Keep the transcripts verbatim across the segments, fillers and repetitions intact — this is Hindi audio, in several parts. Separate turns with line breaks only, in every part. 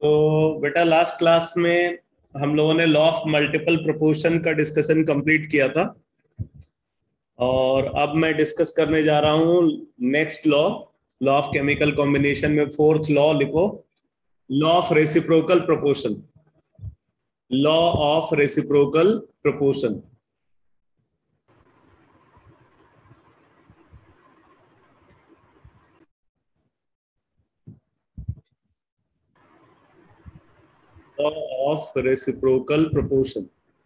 तो बेटा लास्ट क्लास में हम लोगों ने लॉ ऑफ मल्टीपल प्रोपोर्शन का डिस्कशन कंप्लीट किया था और अब मैं डिस्कस करने जा रहा हूं next law law of chemical combination में फोर्थ लॉ लिखो, law of reciprocal proportion. Law of reciprocal proportion. Law of reciprocal proportion.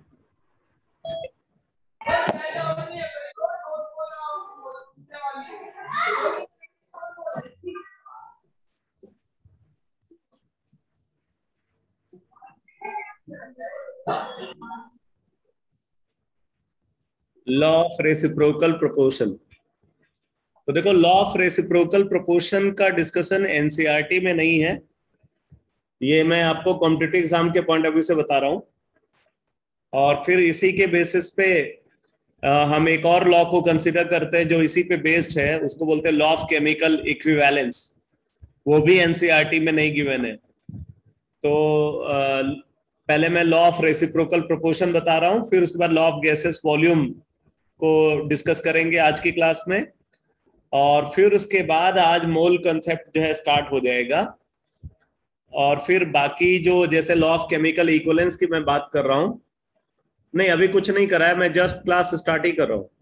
Law of reciprocal proportion. तो देखो, लॉ ऑफ रेसिप्रोकल प्रोपोर्शन का डिस्कशन एनसीईआरटी में नहीं है, ये मैं आपको कॉम्पिटिटिव एग्जाम के पॉइंट ऑफ व्यू से बता रहा हूं। और फिर इसी के बेसिस पे आ, हम एक और लॉ को कंसिडर करते हैं जो इसी पे बेस्ड है, उसको बोलते हैं लॉ ऑफ केमिकल इक्विवेलेंस। वो भी एनसीईआरटी में नहीं गिवन है। तो आ, पहले मैं लॉ ऑफ रेसिप्रोकल प्रोपोर्शन बता रहा हूं, फिर उसके बाद लॉ ऑफ गैसेस वॉल्यूम को डिस्कस करेंगे आज की क्लास में, और फिर उसके बाद आज मोल कंसेप्ट जो है स्टार्ट हो जाएगा। और फिर बाकी जो जैसे लॉ ऑफ केमिकल इक्विवेलेंस की मैं बात कर रहा हूं, नहीं अभी कुछ नहीं करा है, मैं जस्ट क्लास स्टार्ट ही कर रहा हूं।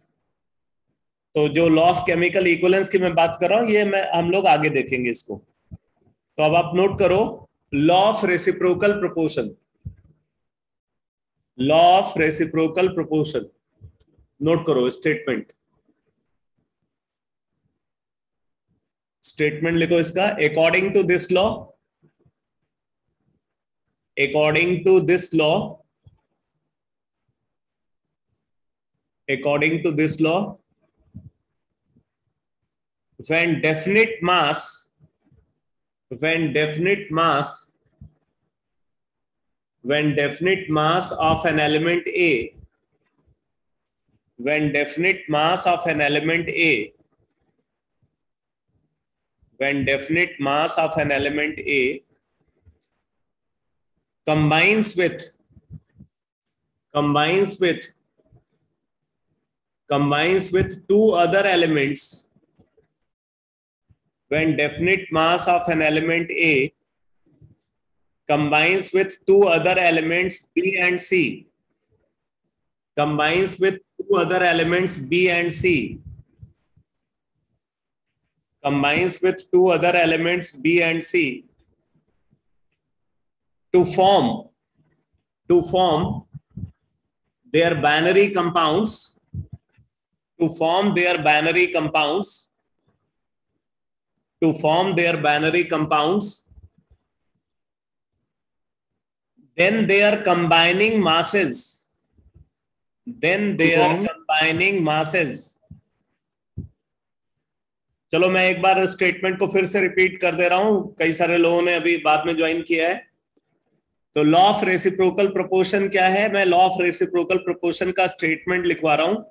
तो जो लॉ ऑफ केमिकल इक्विवेलेंस की मैं बात कर रहा हूं, ये मैं हम लोग आगे देखेंगे इसको। तो अब आप नोट करो, law of reciprocal proportion. Law of reciprocal proportion note करो। स्टेटमेंट स्टेटमेंट लिखो इसका। According to this law according to this law according to this law, when definite mass when definite mass when definite mass of an element A when definite mass of an element A when definite mass of an element A combines with combines with combines with two other elements when definite mass of an element A combines with two other elements B and C combines with two other elements B and C combines with two other elements B and C to form to form their binary compounds to form their binary compounds to form their binary compounds then they are combining masses then they are combining masses चलो मैं एक बार स्टेटमेंट को फिर से रिपीट कर दे रहा हूं, कई सारे लोगों ने अभी बाद में ज्वाइन किया है। तो लॉ ऑफ रेसिप्रोकल प्रोपोर्शन क्या है, मैं लॉ ऑफ रेसिप्रोकल प्रोपोर्शन का स्टेटमेंट लिखवा रहा हूं।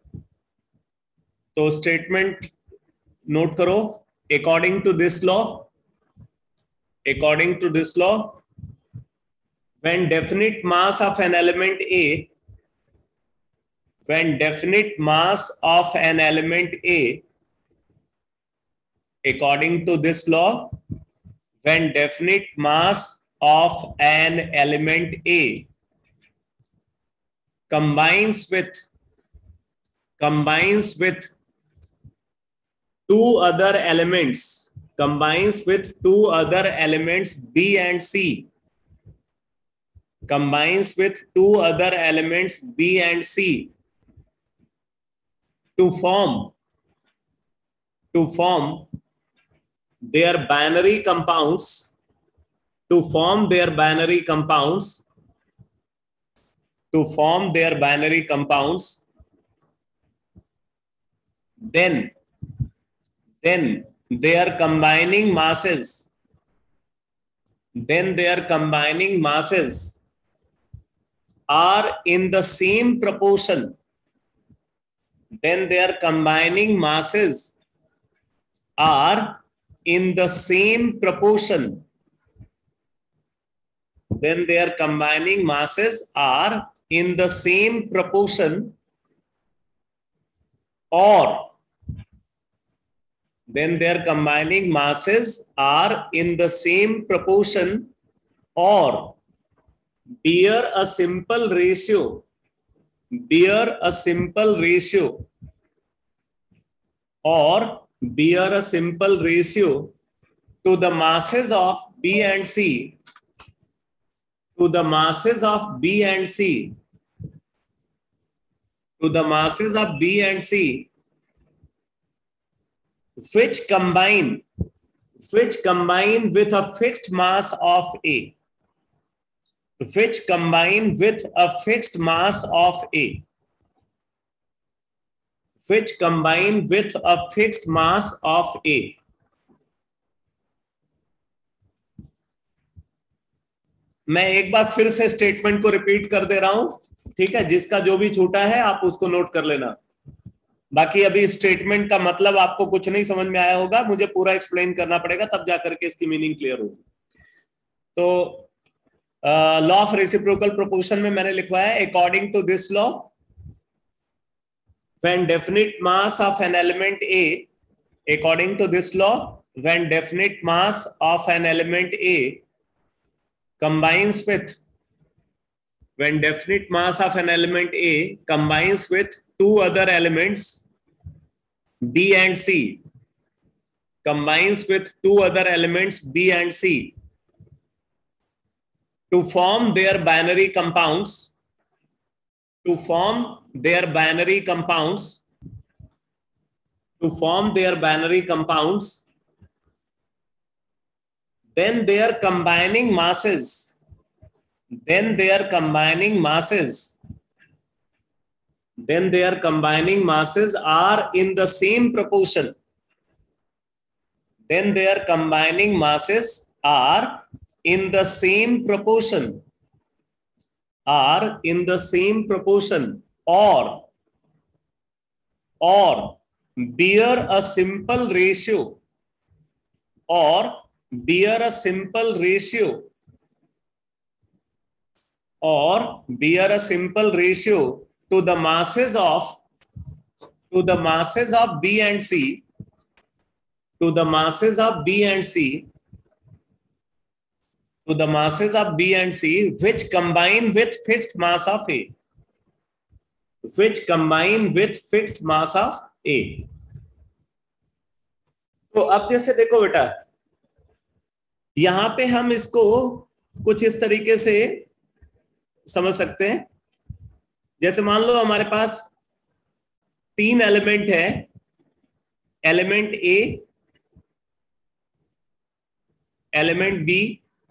तो स्टेटमेंट नोट करो। According to this law according to this law when definite mass of an element A when definite mass of an element A according to this law when definite mass of an element A combines with combines with two other elements combines with two other elements B and C combines with two other elements B and C to form to form their binary compounds to form their binary compounds to form their binary compounds then then they are combining masses then they are combining masses are in the same proportion then they are combining masses are in the same proportion then their combining masses are in the same proportion, or then their combining masses are in the same proportion or bear a simple ratio, bear a simple ratio, or bear a simple ratio to the masses of B and C, to the masses of B and C, to the masses of B and C, which combine, which combine with a fixed mass of A, which combine with a fixed mass of A, which combine with a fixed mass of A. मैं एक बार फिर से स्टेटमेंट को रिपीट कर दे रहा हूं, ठीक है? जिसका जो भी छूटा है आप उसको नोट कर लेना। बाकी अभी स्टेटमेंट का मतलब आपको कुछ नहीं समझ में आया होगा, मुझे पूरा एक्सप्लेन करना पड़ेगा तब जाकर के इसकी मीनिंग क्लियर होगी। तो लॉ ऑफ रेसिप्रोकल प्रोपोर्शन में मैंने लिखवाया है, according to this law, when definite mass of an element A, according to this law, when definite mass of an element A combines with, when definite mass of an element A combines with two other elements B and C, combines with two other elements B and C to form their binary compounds, to form their binary compounds, to form their binary compounds, then their combining masses, then their combining masses, then their combining masses are in the same proportion, then their combining masses are in the same proportion, are in the same proportion, or or bear a simple ratio, or bear a simple ratio, or bear a simple ratio to the masses of, to the masses of B and C, to the masses of B and C, to the masses of B and C, which combine with fixed mass of A, which combine with fixed mass of A. तो अब जैसे देखो बेटा, यहां पे हम इसको कुछ इस तरीके से समझ सकते हैं। जैसे मान लो हमारे पास तीन एलिमेंट है, element A, element B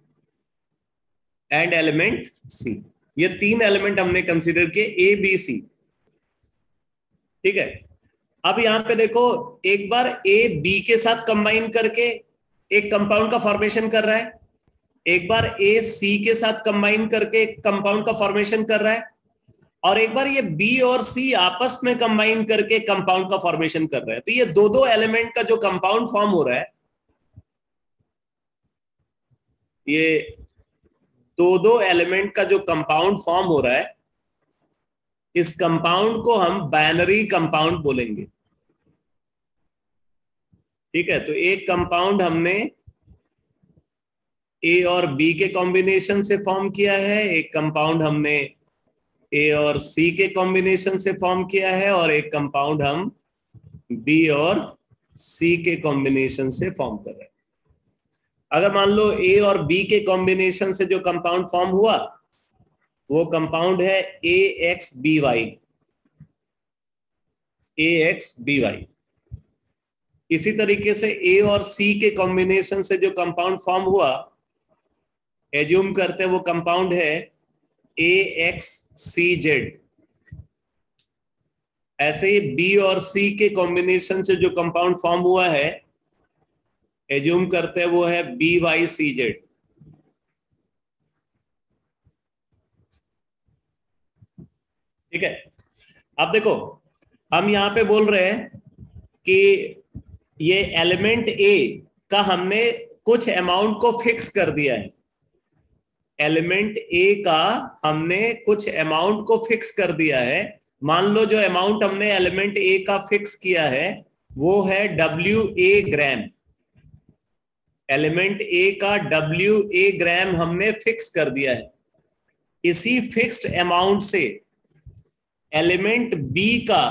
and element C. ये तीन एलिमेंट हमने कंसीडर किए, ए बी सी, ठीक है। अब यहां पे देखो, एक बार ए बी के साथ कंबाइन करके एक कंपाउंड का फॉर्मेशन कर रहा है, एक बार ए सी के साथ कंबाइन करके एक कंपाउंड का फॉर्मेशन कर रहा है, और एक बार ये बी और सी आपस में कंबाइन करके कंपाउंड का फॉर्मेशन कर रहा है। तो ये दो दो एलिमेंट का जो कंपाउंड फॉर्म हो रहा है, ये दो दो एलिमेंट का जो कंपाउंड फॉर्म हो रहा है, इस कंपाउंड को हम बाइनरी कंपाउंड बोलेंगे, ठीक है। तो एक कंपाउंड हमने ए और बी के कॉम्बिनेशन से फॉर्म किया है, एक कंपाउंड हमने ए और सी के कॉम्बिनेशन से फॉर्म किया है, और एक कंपाउंड हम बी और सी के कॉम्बिनेशन से फॉर्म कर रहे हैं। अगर मान लो ए और बी के कॉम्बिनेशन से जो कंपाउंड फॉर्म हुआ वो कंपाउंड है A X B Y, A X B Y. इसी तरीके से ए और सी के कॉम्बिनेशन से जो कंपाउंड फॉर्म हुआ, एज्यूम करते हैं वो कंपाउंड है ए एक्स सी जेड। ऐसे ही बी और सी के कॉम्बिनेशन से जो कंपाउंड फॉर्म हुआ है, एज्यूम करते हैं वो है बी वाई सी जेड। ठीक है। अब देखो, हम यहां पे बोल रहे हैं कि ये एलिमेंट ए का हमने कुछ अमाउंट को फिक्स कर दिया है, एलिमेंट ए का हमने कुछ अमाउंट को फिक्स कर दिया है। मान लो जो अमाउंट हमने एलिमेंट ए का फिक्स किया है वो है डब्ल्यू ए ग्राम। एलिमेंट ए का डब्ल्यू ए ग्राम हमने फिक्स कर दिया है। इसी फिक्स्ड अमाउंट से एलिमेंट बी का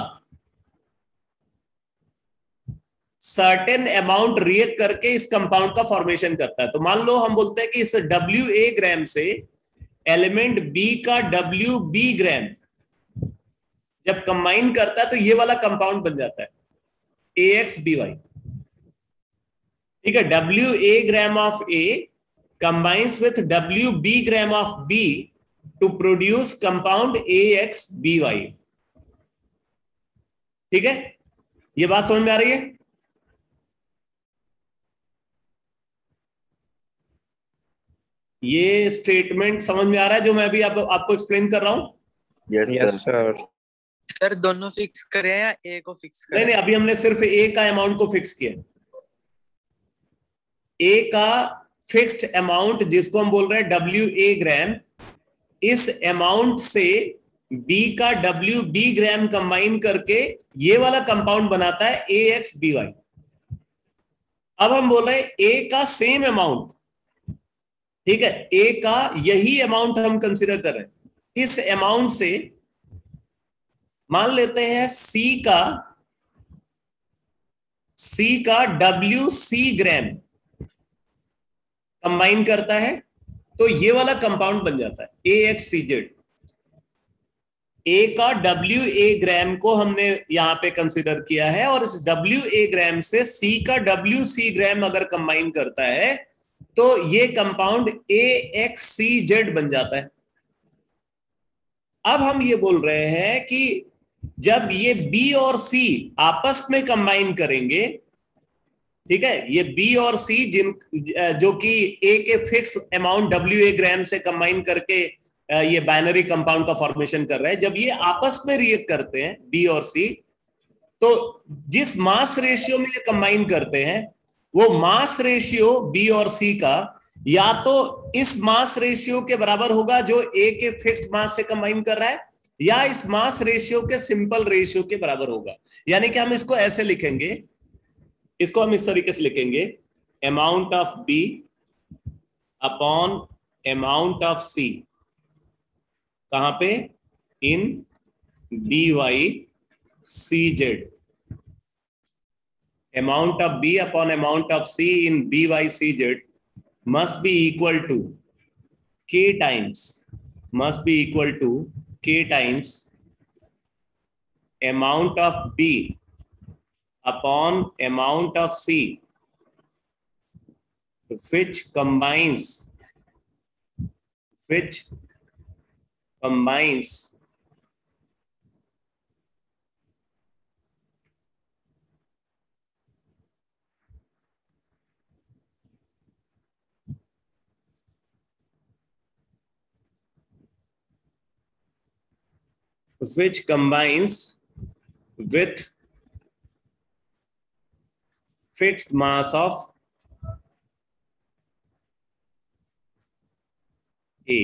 सर्टेन अमाउंट रिएक्ट करके इस कंपाउंड का फॉर्मेशन करता है। तो मान लो हम बोलते हैं कि इस डब्ल्यू ए ग्राम से एलिमेंट बी का डब्ल्यू बी ग्राम जब कंबाइन करता है तो ये वाला कंपाउंड बन जाता है ए एक्स बी वाई। ठीक है, W A gram of A combines with W B gram of B to produce compound A X B Y. ठीक है, ये बात समझ में आ रही है? ये स्टेटमेंट समझ में आ रहा है जो मैं अभी आप, आपको एक्सप्लेन कर रहा हूं?
Yes sir.
सर दोनों फिक्स करें या ए को फिक्स करें?
नहीं नहीं, अभी हमने सिर्फ ए का अमाउंट को फिक्स किया। ए का फिक्स्ड अमाउंट जिसको हम बोल रहे हैं डब्ल्यू ए ग्राम, इस अमाउंट से बी का डब्ल्यू बी ग्राम कंबाइन करके ये वाला कंपाउंड बनाता है ए एक्स बी वाई। अब हम बोल रहे हैं ए का सेम अमाउंट, ठीक है, ए का यही अमाउंट हम कंसीडर कर रहे हैं। इस अमाउंट से मान लेते हैं सी का सी का डब्ल्यू सी ग्राम कंबाइन करता है तो ये वाला कंपाउंड बन जाता है ए एक्स सी जेड। ए का डब्ल्यू ए ग्राम को हमने यहां पे कंसीडर किया है और इस डब्ल्यू ए ग्राम से सी का डब्ल्यू सी ग्राम अगर कंबाइन करता है तो ये compound A X C Z बन जाता है। अब हम ये बोल रहे हैं कि जब ये बी और सी आपस में कंबाइन करेंगे, ठीक है, ये बी और सी जिन जो कि ए के fix amount W A gram से कंबाइन करके ये बाइनरी कंपाउंड का फॉर्मेशन कर रहे हैं, जब ये आपस में रिएक्ट करते हैं बी और सी, तो जिस मास रेशियो में ये कंबाइन करते हैं वो मास रेशियो बी और सी का या तो इस मास रेशियो के बराबर होगा जो ए के फिक्स्ड मास से कंबाइन कर रहा है, या इस मास रेशियो के सिंपल रेशियो के बराबर होगा। यानी कि हम इसको ऐसे लिखेंगे, इसको हम इस तरीके से लिखेंगे, amount of B upon amount of C, कहां पे? In B Y C Z. amount of B upon amount of C in B Y C Z must be equal to K times must be equal to K times amount of B upon amount of C which combines which combines which combines with fixed mass of A।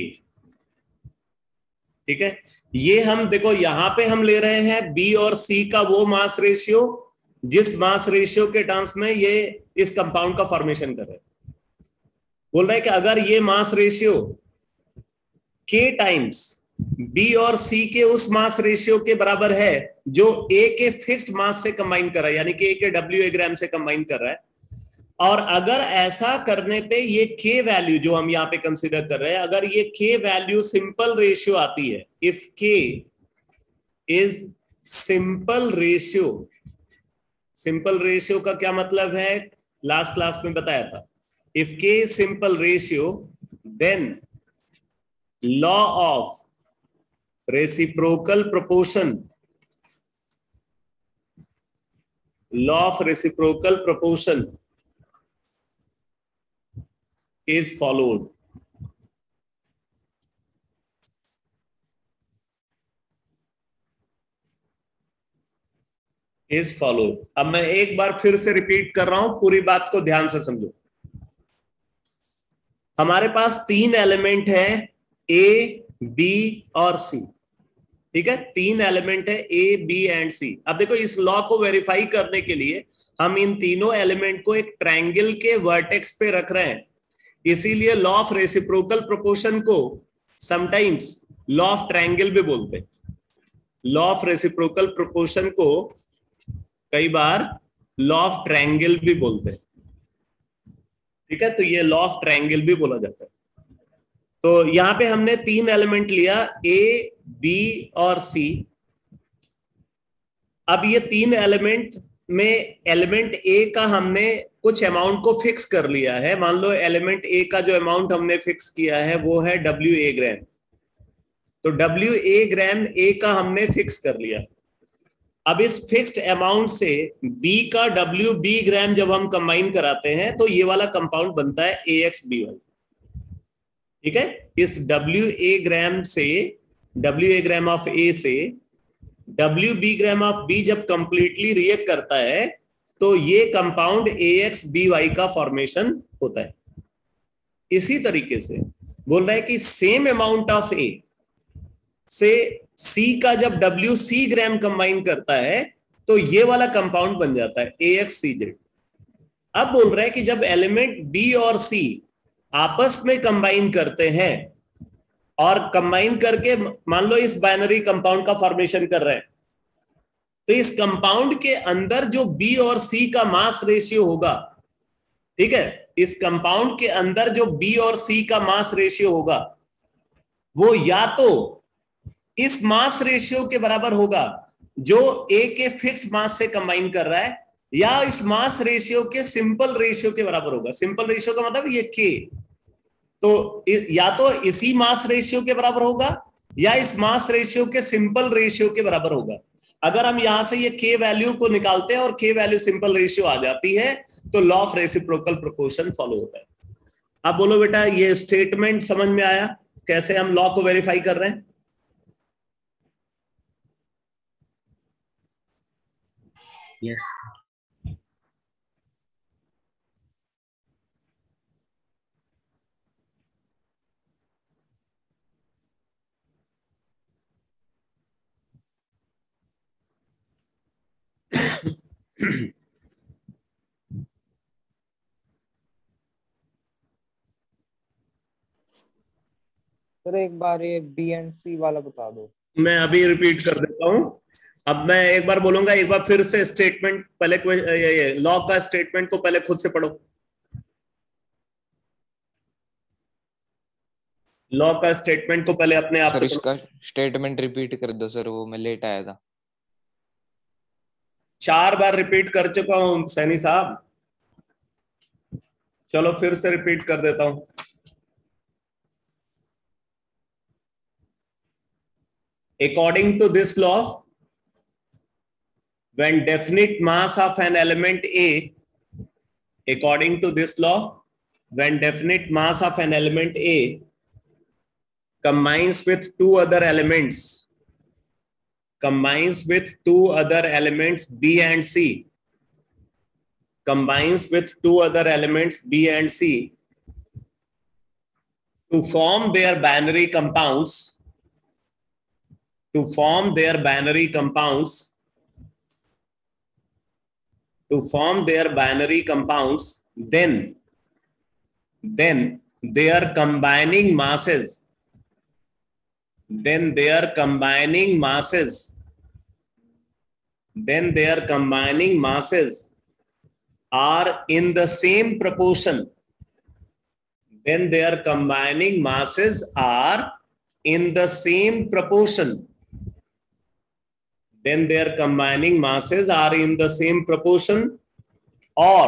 ठीक है, ये हम देखो यहां पे हम ले रहे हैं B और C का वो मास रेशियो जिस मास रेशियो के टर्म्स में ये इस कंपाउंड का फॉर्मेशन कर रहे हैं। बोल रहे हैं कि अगर ये mass ratio K times B और सी के उस मास रेशियो के बराबर है जो ए के फिक्स्ड मास से कंबाइन कर रहा है, यानी कि ए के डब्ल्यू ए ग्राम से कंबाइन कर रहा है, और अगर ऐसा करने पे ये के वैल्यू जो हम यहाँ पे कंसीडर कर रहे हैं, अगर ये के वैल्यू सिंपल रेशियो आती है, if K is simple ratio, simple ratio का क्या मतलब है लास्ट क्लास में बताया था, if K is simple ratio then law of reciprocal proportion law of reciprocal proportion is followed। is followed। अब मैं एक बार फिर से रिपीट कर रहा हूं, पूरी बात को ध्यान से समझो। हमारे पास तीन एलिमेंट है, ए, बी और सी। ठीक है, तीन एलिमेंट है ए, बी एंड सी। अब देखो इस लॉ को वेरीफाई करने के लिए हम इन तीनों एलिमेंट को एक ट्रायंगल के वर्टेक्स पे रख रहे हैं, इसीलिए लॉ ऑफ रेसिप्रोकल प्रोपोर्शन को समटाइम्स लॉ ऑफ ट्रायंगल भी बोलते हैं। लॉ ऑफ रेसिप्रोकल प्रोपोर्शन को कई बार लॉ ऑफ ट्रायंगल भी बोलते हैं। ठीक है, तो ये लॉ ऑफ ट्रायंगल भी बोला जाता है। तो यहां पे हमने तीन एलिमेंट लिया, ए, बी और सी। अब ये तीन एलिमेंट में एलिमेंट ए का हमने कुछ अमाउंट को फिक्स कर लिया है। मान लो एलिमेंट ए का जो अमाउंट हमने फिक्स किया है वो है डब्ल्यू ए ग्राम। तो डब्ल्यू ए ग्राम ए का हमने फिक्स कर लिया। अब इस फिक्स्ड अमाउंट से बी का डब्ल्यू बी ग्राम जब हम कंबाइन कराते हैं तो ये वाला कंपाउंड बनता है ए एक्स बी वाई। ठीक है, इस डब्ल्यू ए ग्राम से W A gram of A से W B gram of B जब कंप्लीटली रिएक्ट करता है तो ये compound A X B Y का फॉर्मेशन होता है। इसी तरीके से बोल रहा है कि सेम अमाउंट ऑफ ए से सी का जब डब्ल्यू सी ग्राम कंबाइन करता है तो ये वाला कंपाउंड बन जाता है ए एक्स सी जेड। अब बोल रहा है कि जब एलिमेंट बी और सी आपस में कंबाइन करते हैं और कंबाइन करके मान लो इस बाइनरी कंपाउंड का फॉर्मेशन कर रहे हैं, तो इस कंपाउंड के अंदर जो बी और सी का मास रेशियो होगा, ठीक है, इस कंपाउंड के अंदर जो बी और सी का मास रेशियो होगा वो या तो इस मास रेशियो के बराबर होगा जो ए के फिक्स्ड मास से कंबाइन कर रहा है, या इस मास रेशियो के सिंपल रेशियो के बराबर होगा। सिंपल रेशियो का मतलब ये के, तो या तो इसी मास रेशियो के बराबर होगा या इस मास रेशियो के सिंपल रेशियो के बराबर होगा। अगर हम यहां से ये के वैल्यू को निकालते हैं और के वैल्यू सिंपल रेशियो आ जाती है तो law of reciprocal proportion follow होता है। अब बोलो बेटा, ये स्टेटमेंट समझ में आया कैसे हम लॉ को वेरीफाई कर रहे हैं?
यस।
सर एक बार ये बी एंड सी वाला बता दो।
मैं अभी रिपीट कर देता हूं। अब मैं एक बार बोलूंगा, एक बार फिर से स्टेटमेंट पहले ये, ये लॉ का स्टेटमेंट को पहले खुद से पढ़ो। लॉ का स्टेटमेंट को पहले अपने आप
सर
से
इसका स्टेटमेंट रिपीट कर दो सर, वो मैं लेट आया था।
चार बार रिपीट कर चुका हूं सैनी साहब, चलो फिर से रिपीट कर देता हूं। According to this law, when definite mass of an element A, according to this law, when definite mass of an element A combines with two other elements, combines with two other elements B and C, combines with two other elements B and C to form their binary compounds, to form their binary compounds, to form their binary compounds, then, then their combining masses, then their combining masses, then their combining masses are in the same proportion, then their combining masses are in the same proportion, then their combining masses are in the same proportion, or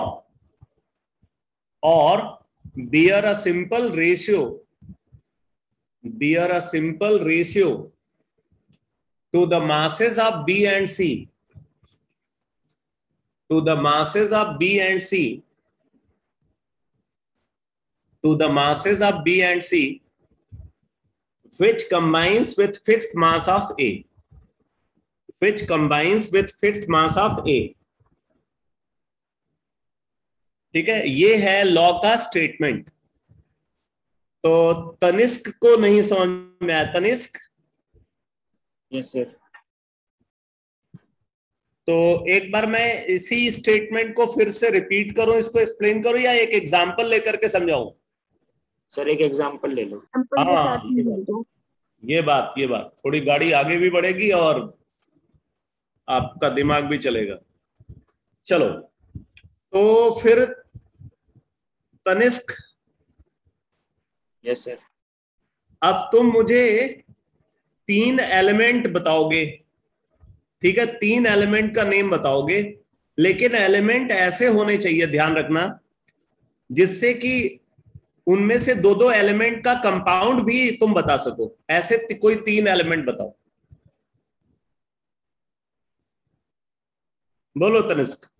or bear a simple ratio, bear a simple ratio to the masses of B and C, to the masses of B and C, to the masses of B and C, which combines with fixed mass of A, which combines with fixed mass of A। ठीक है, ये है लॉ का स्टेटमेंट। तो तनिष्क को नहीं समझ में आया। तनिष्क?
Yes sir.
तो एक बार मैं इसी स्टेटमेंट को फिर से रिपीट करूं, इसको एक्सप्लेन करूं, या एक एग्जांपल लेकर के समझाऊं?
सर एक एग्जांपल ले लो।
हाँ, ये बात, ये बात ये बात थोड़ी गाड़ी आगे भी बढ़ेगी और आपका दिमाग भी चलेगा। चलो, तो फिर तनिष्क,
यस सर।
अब तुम मुझे तीन एलिमेंट बताओगे, ठीक है? तीन एलिमेंट का नेम बताओगे, लेकिन एलिमेंट ऐसे होने चाहिए, ध्यान रखना, जिससे कि उनमें से दो दो एलिमेंट का कंपाउंड भी तुम बता सको। ऐसे कोई तीन एलिमेंट बताओ। बोलो Tanishq.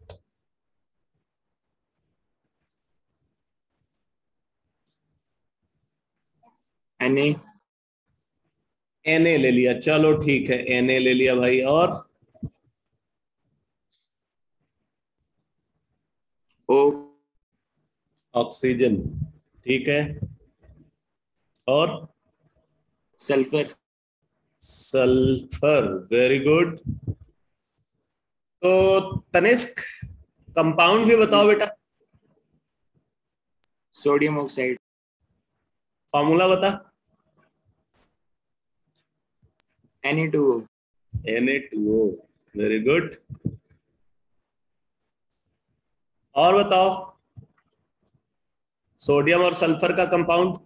N A.
N A ले लिया, चलो ठीक है, एन ए ले लिया भाई। और
ओ।
ऑक्सीजन, ठीक है। और
सल्फर।
Sulphur, very good. तो तनिष्क, कंपाउंड भी बताओ बेटा।
Sodium oxide.
फॉर्मूला बता।
N A two O.
N A two O, very good. और बताओ, सोडियम और सल्फर का कंपाउंड।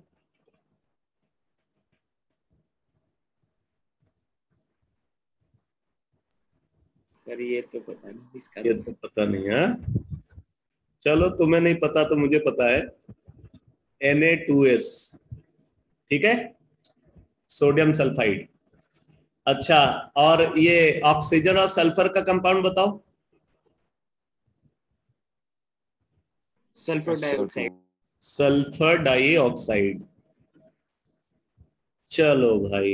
सर ये तो पता नहीं इसका।
ये तो पता नहीं है। चलो, तुम्हें नहीं पता तो मुझे पता है। एन ए टू एस, ठीक है, सोडियम सल्फाइड। अच्छा, और ये ऑक्सीजन और सल्फर का कंपाउंड बताओ।
Sulphur dioxide.
Sulphur dioxide. चलो भाई।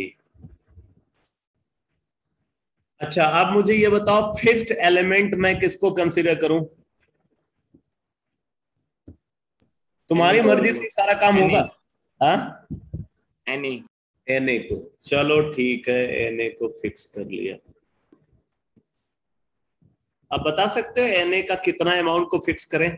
अच्छा, अब मुझे ये बताओ, फिक्स्ड एलिमेंट मैं किसको कंसीडर करूं? तुम्हारी मर्जी से सारा काम होगा। हाँ,
एन ए।
एन ए को, चलो ठीक है, एन ए को फिक्स कर लिया। अब बता सकते हो एन ए का कितना अमाउंट को फिक्स करें?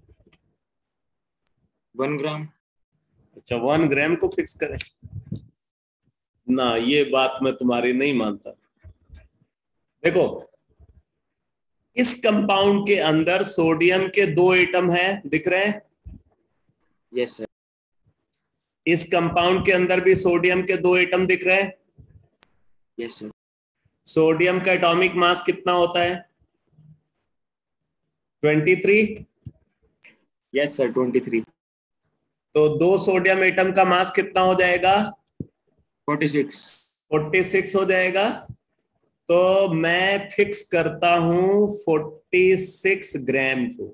One gram.
अच्छा, वन ग्राम को फिक्स करें ना, ये बात मैं तुम्हारी नहीं मानता। देखो, इस कंपाउंड के अंदर सोडियम के दो एटम हैं, दिख रहे हैं?
Yes sir.
इस कंपाउंड के अंदर भी सोडियम के दो एटम दिख रहे हैं।
Yes sir.
सोडियम का एटॉमिक मास कितना होता है? तेईस।
Yes sir, twenty three.
तो दो सोडियम एटम का मास कितना हो जाएगा?
Forty six.
छियालीस हो जाएगा। तो मैं फिक्स करता हूं छियालीस ग्राम को।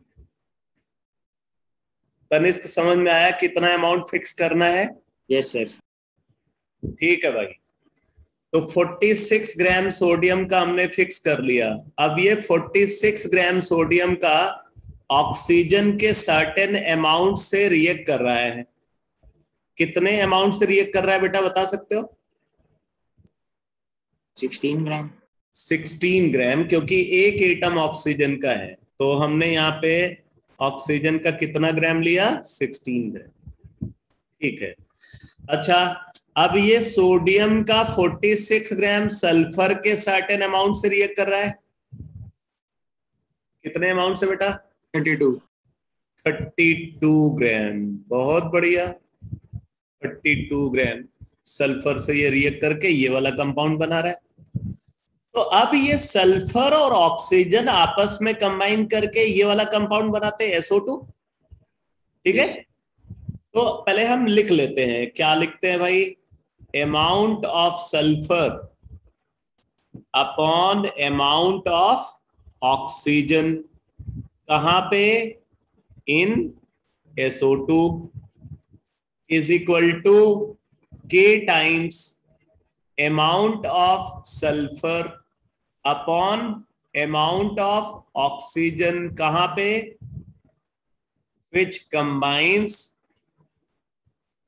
तनिष्क, समझ में आया कितना अमाउंट फिक्स करना है?
Yes sir.
ठीक है भाई। तो छियालीस ग्राम सोडियम का हमने फिक्स कर लिया। अब ये छियालीस ग्राम सोडियम का ऑक्सीजन के सर्टेन अमाउंट से रिएक्ट कर रहा है। कितने अमाउंट से रिएक्ट कर रहा है बेटा, बता सकते हो?
Sixteen gram.
सोलह ग्राम, क्योंकि एक एटम ऑक्सीजन का है, तो हमने यहाँ पे ऑक्सीजन का कितना ग्राम लिया? सोलह ग्राम, ठीक है। अच्छा, अब ये सोडियम का छियालीस ग्राम सल्फर के सर्टेन अमाउंट से रिएक्ट कर रहा है। कितने अमाउंट से बेटा?
Thirty two.
बत्तीस ग्राम, बहुत बढ़िया। बत्तीस ग्राम सल्फर से ये रिएक्ट करके ये वाला कंपाउंड बना रहा है। तो अब ये सल्फर और ऑक्सीजन आपस में कंबाइन करके ये वाला कंपाउंड बनाते हैं, एस ओ टू, ठीक है। तो पहले हम लिख लेते हैं, क्या लिखते हैं भाई? Amount of sulphur upon amount of oxygen, कहां पे? In S O two, is equal to K times amount of sulphur upon amount of oxygen, कहां पे? Which combines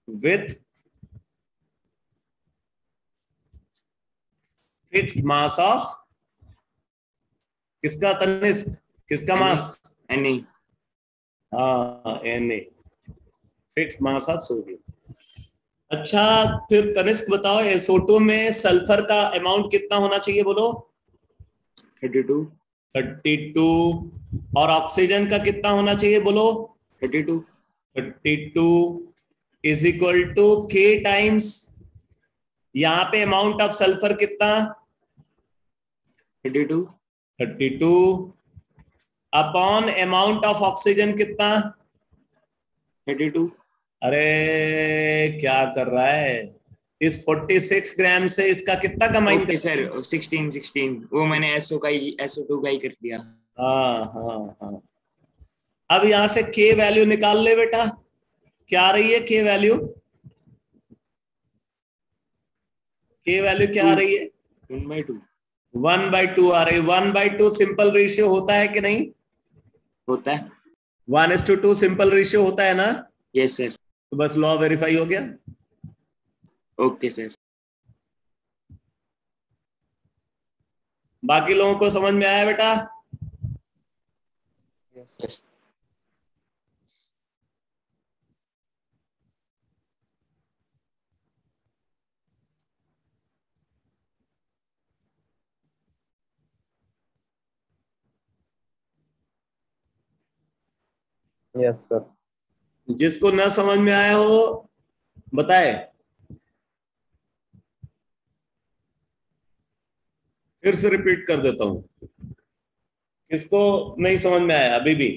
with fixed mass of, किसका तनिष्क, किसका मास?
Na.
हाँ Na, fixed mass of sodium. अच्छा फिर तनिष्क बताओ, एस ओ टू में सल्फर का अमाउंट कितना होना चाहिए बोलो?
thirty-two.
Thirty to. और ऑक्सीजन का कितना होना चाहिए बोलो?
thirty-two.
Thirty two is equal to K times, यहां पे अमाउंट ऑफ सल्फर कितना?
thirty-two.
Thirty two upon amount of oxygen कितना?
thirty-two.
अरे क्या कर रहा है, इस छियालीस ग्राम से इसका कितना combine?
Okay sir, sixteen sixteen, वो मैंने एसओ का ही एसओ टू का ही कर दिया।
हाँ हाँ हाँ। अब यहां से के वैल्यू निकाल ले बेटा, क्या आ रही है के वैल्यू? के वैल्यू क्या आ रही है?
one by two
one by two आ रही है। One by two simple ratio होता है कि नहीं?
होता है।
One is to two simple ratio होता है ना?
Yes sir.
तो बस लॉ वेरीफाई हो गया।
Okay sir.
बाकी लोगों को समझ में आया बेटा?
Yes sir. Yes sir.
जिसको ना समझ में आया हो बताए, फिर से रिपीट कर देता हूं। किसको नहीं समझ में आया अभी भी?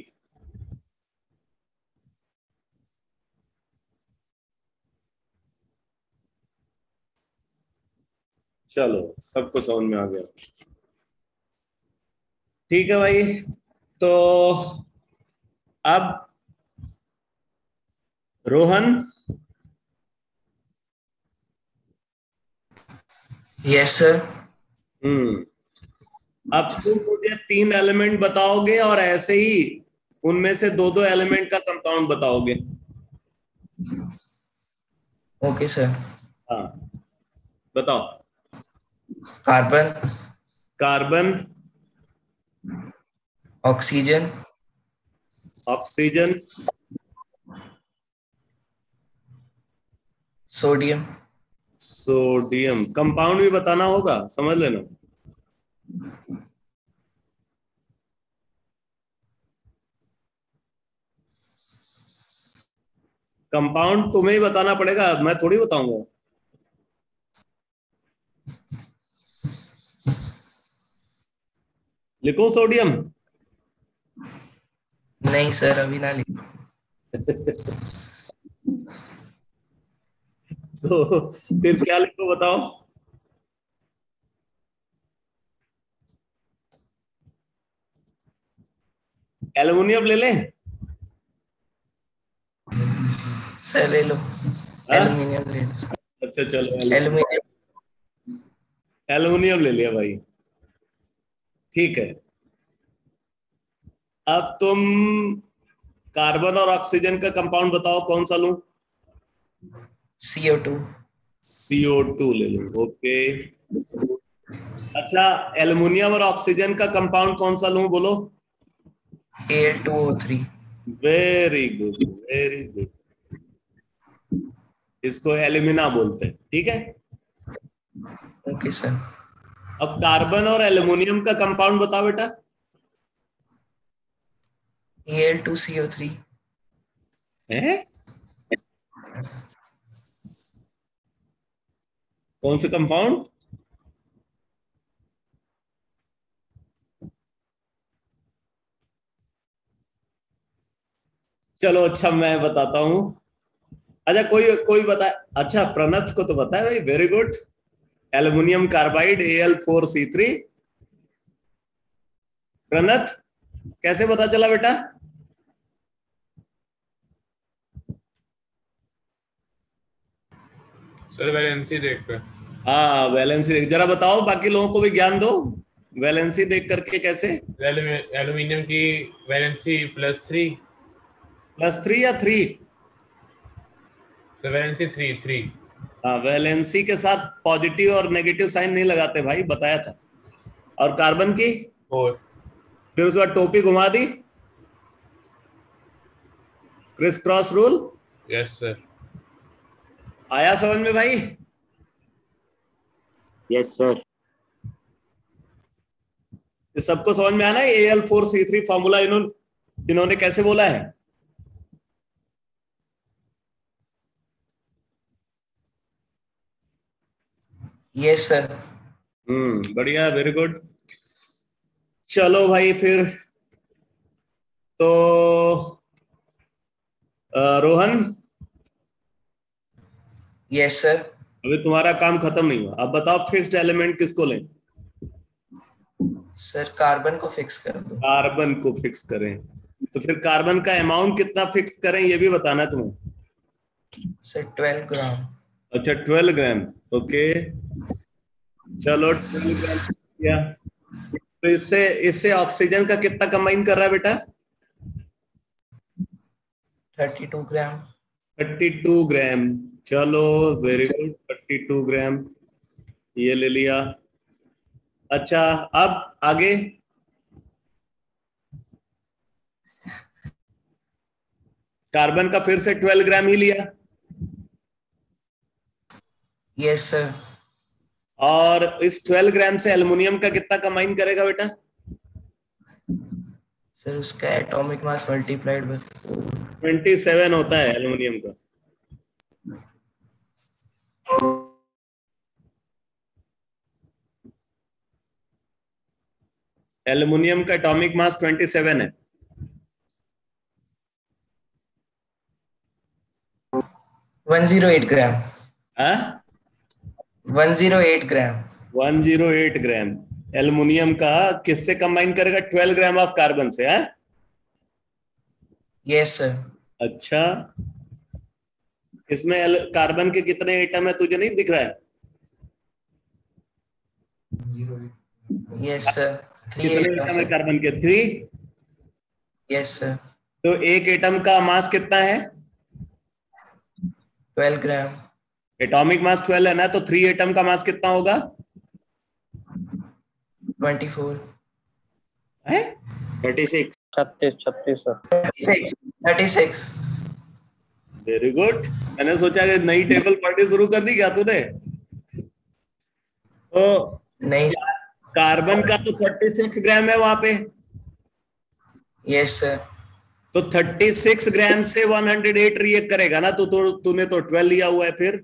चलो सबको समझ में आ गया, ठीक है भाई। तो अब रोहन।
Yes sir.
हम्म अब तुम मुझे तीन एलिमेंट बताओगे और ऐसे ही उनमें से दो दो एलिमेंट का कंपाउंड बताओगे।
Okay sir.
हाँ बताओ।
Carbon,
carbon,
oxygen,
oxygen,
sodium.
Sodium. Compound भी बताना होगा, समझ लेना। कंपाउंड तुम्हें ही बताना पड़ेगा, मैं थोड़ी बताऊंगा। लिखो सोडियम?
नहीं सर, अभी ना लिखो।
तो फिर क्या लिखो बताओ? एल्युमिनियम ले लें?
सर ले लो,
हाँ?
एल्युमिनियम ले लो।
अच्छा चलो
एल्युमिनियम।
एल्युमिनियम ले लिया भाई, ठीक है। अब तुम कार्बन और ऑक्सीजन का कंपाउंड बताओ, कौन सा लूं?
सी O to.
C O two ले लो, ओके। अच्छा एल्युमिनियम और ऑक्सीजन का कंपाउंड कौन सा लूं बोलो?
A L two O three.
Very good, very good. इसको एल्यूमिना बोलते हैं, ठीक है।
Okay sir.
अब कार्बन और एल्युमिनियम का कंपाउंड बताओ बेटा।
A L two C O three.
है कौन सा कंपाउंड? चलो अच्छा मैं बताता हूं। अच्छा कोई कोई बता, अच्छा प्रणत को तो पता है भाई, very good. Aluminium carbide A L four C three. Pranat कैसे पता चला बेटा?
सर वैलेंसी देख कर।
हाँ वैलेंसी देख, जरा बताओ बाकी लोगों को भी ज्ञान दो, वैलेंसी देख करके कैसे?
एल्यूमिनियम की valency plus three.
Plus three या थ्री?
तो वैलेंसी थ्री थ्री
हाँ, वैलेंसी के साथ पॉजिटिव और नेगेटिव साइन नहीं लगाते भाई, बताया था। और कार्बन की
फोर।
फिर उसके बाद टोपी घुमा दी, criss cross rule.
Yes sir.
आया समझ में भाई?
Yes sir.
ये सबको समझ में आना है A L four C three formula इन्होंने इन्होंने कैसे बोला है?
Yes sir.
हम्म, बढ़िया, वेरी गुड। चलो भाई फिर तो अ, रोहन,
यस सर।
अभी तुम्हारा काम खत्म नहीं हुआ। अब बताओ फिक्स्ड एलिमेंट किसको लें?
सर कार्बन को फिक्स कर दो।
कार्बन को फिक्स करें, तो फिर कार्बन का अमाउंट कितना फिक्स करें ये भी बताना है तुम्हें।
Sir twelve gram.
अच्छा, ट्वेल्व ग्राम, ओके। चलो ट्वेल्व ग्राम किया, तो इससे इससे ऑक्सीजन का कितना कंबाइन कर रहा है बेटा?
Thirty two gram.
Thirty two gram. चलो very good, thirty two gram ये ले लिया। अच्छा, अब आगे कार्बन का फिर से ट्वेल्व ग्राम ही लिया।
Yes sir.
और इस ट्वेल्व ग्राम से एल्युमिनियम का कितना कंबाइन करेगा बेटा?
सर उसका atomic mass multiplied by
twenty seven होता है एल्युमिनियम का। एल्युमिनियम का एटॉमिक मास ट्वेंटी सेवन है।
One zero eight gram.
हाँ,
one zero eight gram.
One zero eight gram aluminium का किससे कंबाइन करेगा? ट्वेल्व ग्राम ऑफ कार्बन से। हाँ,
यस सर।
अच्छा, इसमें कार्बन के कितने एटम है तुझे नहीं दिख रहा है?
Yes sir. थ्री
कितने एटम है कार्बन के? थ्री।
Yes sir.
तो एक एटम का मास कितना है?
Twelve gram.
Atomic mass twelve है ना, तो थ्री एटम का मास कितना होगा?
Twenty four.
है
थर्टी सिक्स।
छत्तीस छत्तीस sir.
Thirty six. Thirty six.
Very good. मैंने सोचा कि नई टेबल पढ़नी शुरू कर दी क्या तूने? तो
नहीं।
कार्बन का तो थर्टी सिक्स ग्राम है वहां पे।
Yes sir.
तो थर्टी सिक्स ग्राम से वन हंड्रेड एट रिएक्ट करेगा ना, तो तो तूने तो ट्वेल्व लिया हुआ है। फिर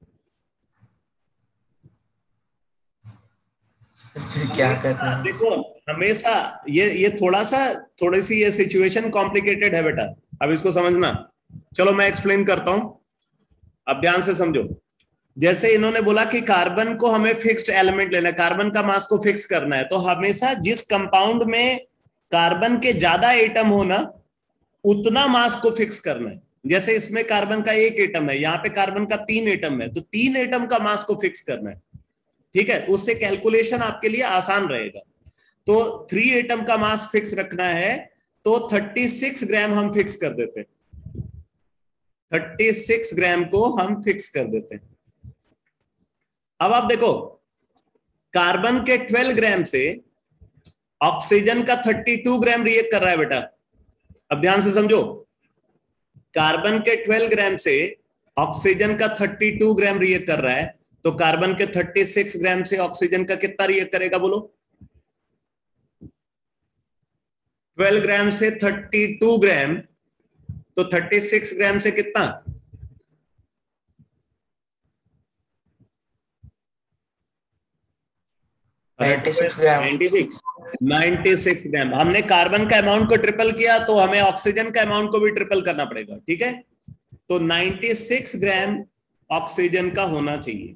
फिर क्या करना है?
देखो, हमेशा ये ये थोड़ा सा थोड़ी सी ये सिचुएशन कॉम्प्लिकेटेड है बेटा, अब इसको समझना। चलो मैं एक्सप्लेन करता हूं, अब ध्यान से समझो। जैसे इन्होंने बोला कि कार्बन को हमें फिक्स्ड एलिमेंट लेना है, कार्बन का मास को फिक्स करना है, तो हमेशा जिस कंपाउंड में कार्बन के ज्यादा एटम हो ना, उतना मास को फिक्स करना है। जैसे इसमें कार्बन का एक एटम है, यहाँ पे कार्बन का तीन एटम है, तो तीन एटम का मास को फिक्स करना है। ठीक है, उससे कैलकुलेशन आपके लिए आसान रहेगा। तो थ्री एटम का मास फिक्स रखना है, तो थर्टी सिक्स ग्राम हम फिक्स कर देते हैं। थर्टी सिक्स ग्राम को हम फिक्स कर देते हैं। अब आप देखो, कार्बन के ट्वेल्व ग्राम से ऑक्सीजन का थर्टी टू ग्राम रिएक्ट कर रहा है बेटा। अब ध्यान से समझो, कार्बन के ट्वेल्व ग्राम से ऑक्सीजन का थर्टी टू ग्राम रिएक्ट कर रहा है, तो कार्बन के थर्टी सिक्स ग्राम से ऑक्सीजन का कितना रिएक्ट करेगा बोलो? ट्वेल्व ग्राम से थर्टी टू ग्राम, तो थर्टी सिक्स ग्राम से कितना?
Ninety six gram.
Ninety six.
Ninety six gram. हमने कार्बन का अमाउंट को ट्रिपल किया, तो हमें ऑक्सीजन का अमाउंट को भी ट्रिपल करना पड़ेगा। ठीक है, तो नाइन्टी सिक्स ग्राम ऑक्सीजन का होना चाहिए।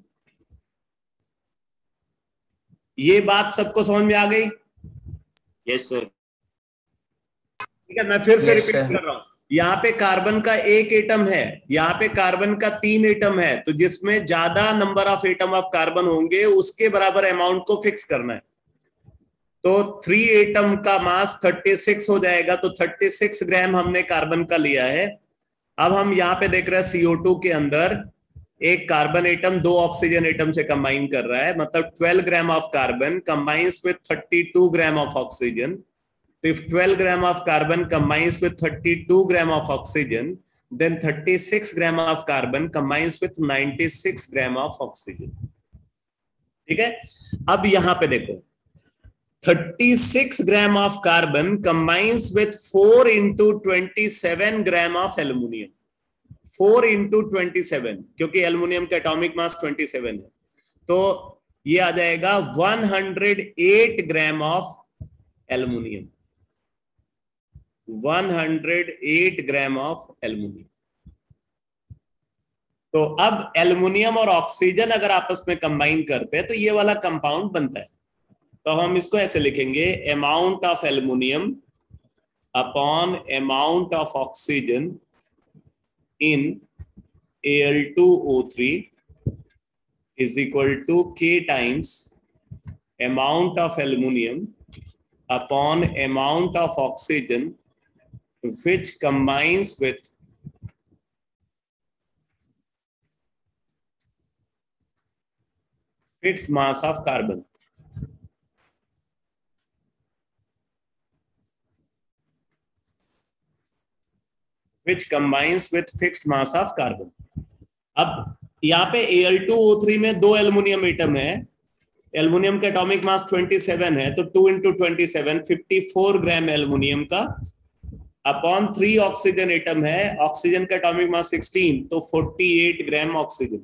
ये बात सबको समझ में आ गई?
Yes sir.
ठीक है, मैं फिर से
Yes,
रिपीट
sir.
कर रहा हूं। यहाँ पे कार्बन का एक एटम है, यहाँ पे कार्बन का तीन एटम है, तो जिसमें ज्यादा number of atom of carbon होंगे उसके बराबर अमाउंट को फिक्स करना है। तो थ्री एटम का मास थर्टी सिक्स हो जाएगा, तो थर्टी सिक्स ग्राम हमने कार्बन का लिया है। अब हम यहाँ पे देख रहे हैं सी ओ टू के अंदर एक कार्बन एटम दो ऑक्सीजन एटम से कंबाइन कर रहा है, मतलब twelve gram of carbon combines with thirty two gram of oxygen. तो if twelve gram of carbon combines with thirty two gram of oxygen, then thirty-six gram of carbon combines with ninety-six gram of oxygen. ठीक है. अब यहां पे देखो, thirty-six gram of carbon combines with four into twenty-seven gram of aluminium. four into twenty-seven, क्योंकि एल्युमिनियम का एटॉमिक मास twenty-seven है, तो ये आ जाएगा one hundred eight gram of aluminium. one hundred eight gram of aluminium. तो अब एल्युमिनियम और ऑक्सीजन अगर आपस में कंबाइन करते हैं तो ये वाला कंपाउंड बनता है. तो हम इसको ऐसे लिखेंगे, amount of aluminium upon amount of oxygen in A L two O three is equal to K times amount of aluminum upon amount of oxygen which combines with fixed mass of carbon. which combines with fixed mass of carbon. अब यहाँ पे A L two O three में दो एल्युमिनियम एटम है, एल्युमिनियम का एटॉमिक मास twenty-seven है, तो two into twenty-seven fifty-four gram aluminium का अपॉन थ्री ऑक्सीजन एटम है, ऑक्सीजन का एटॉमिक मास sixteen, तो forty-eight gram oxygen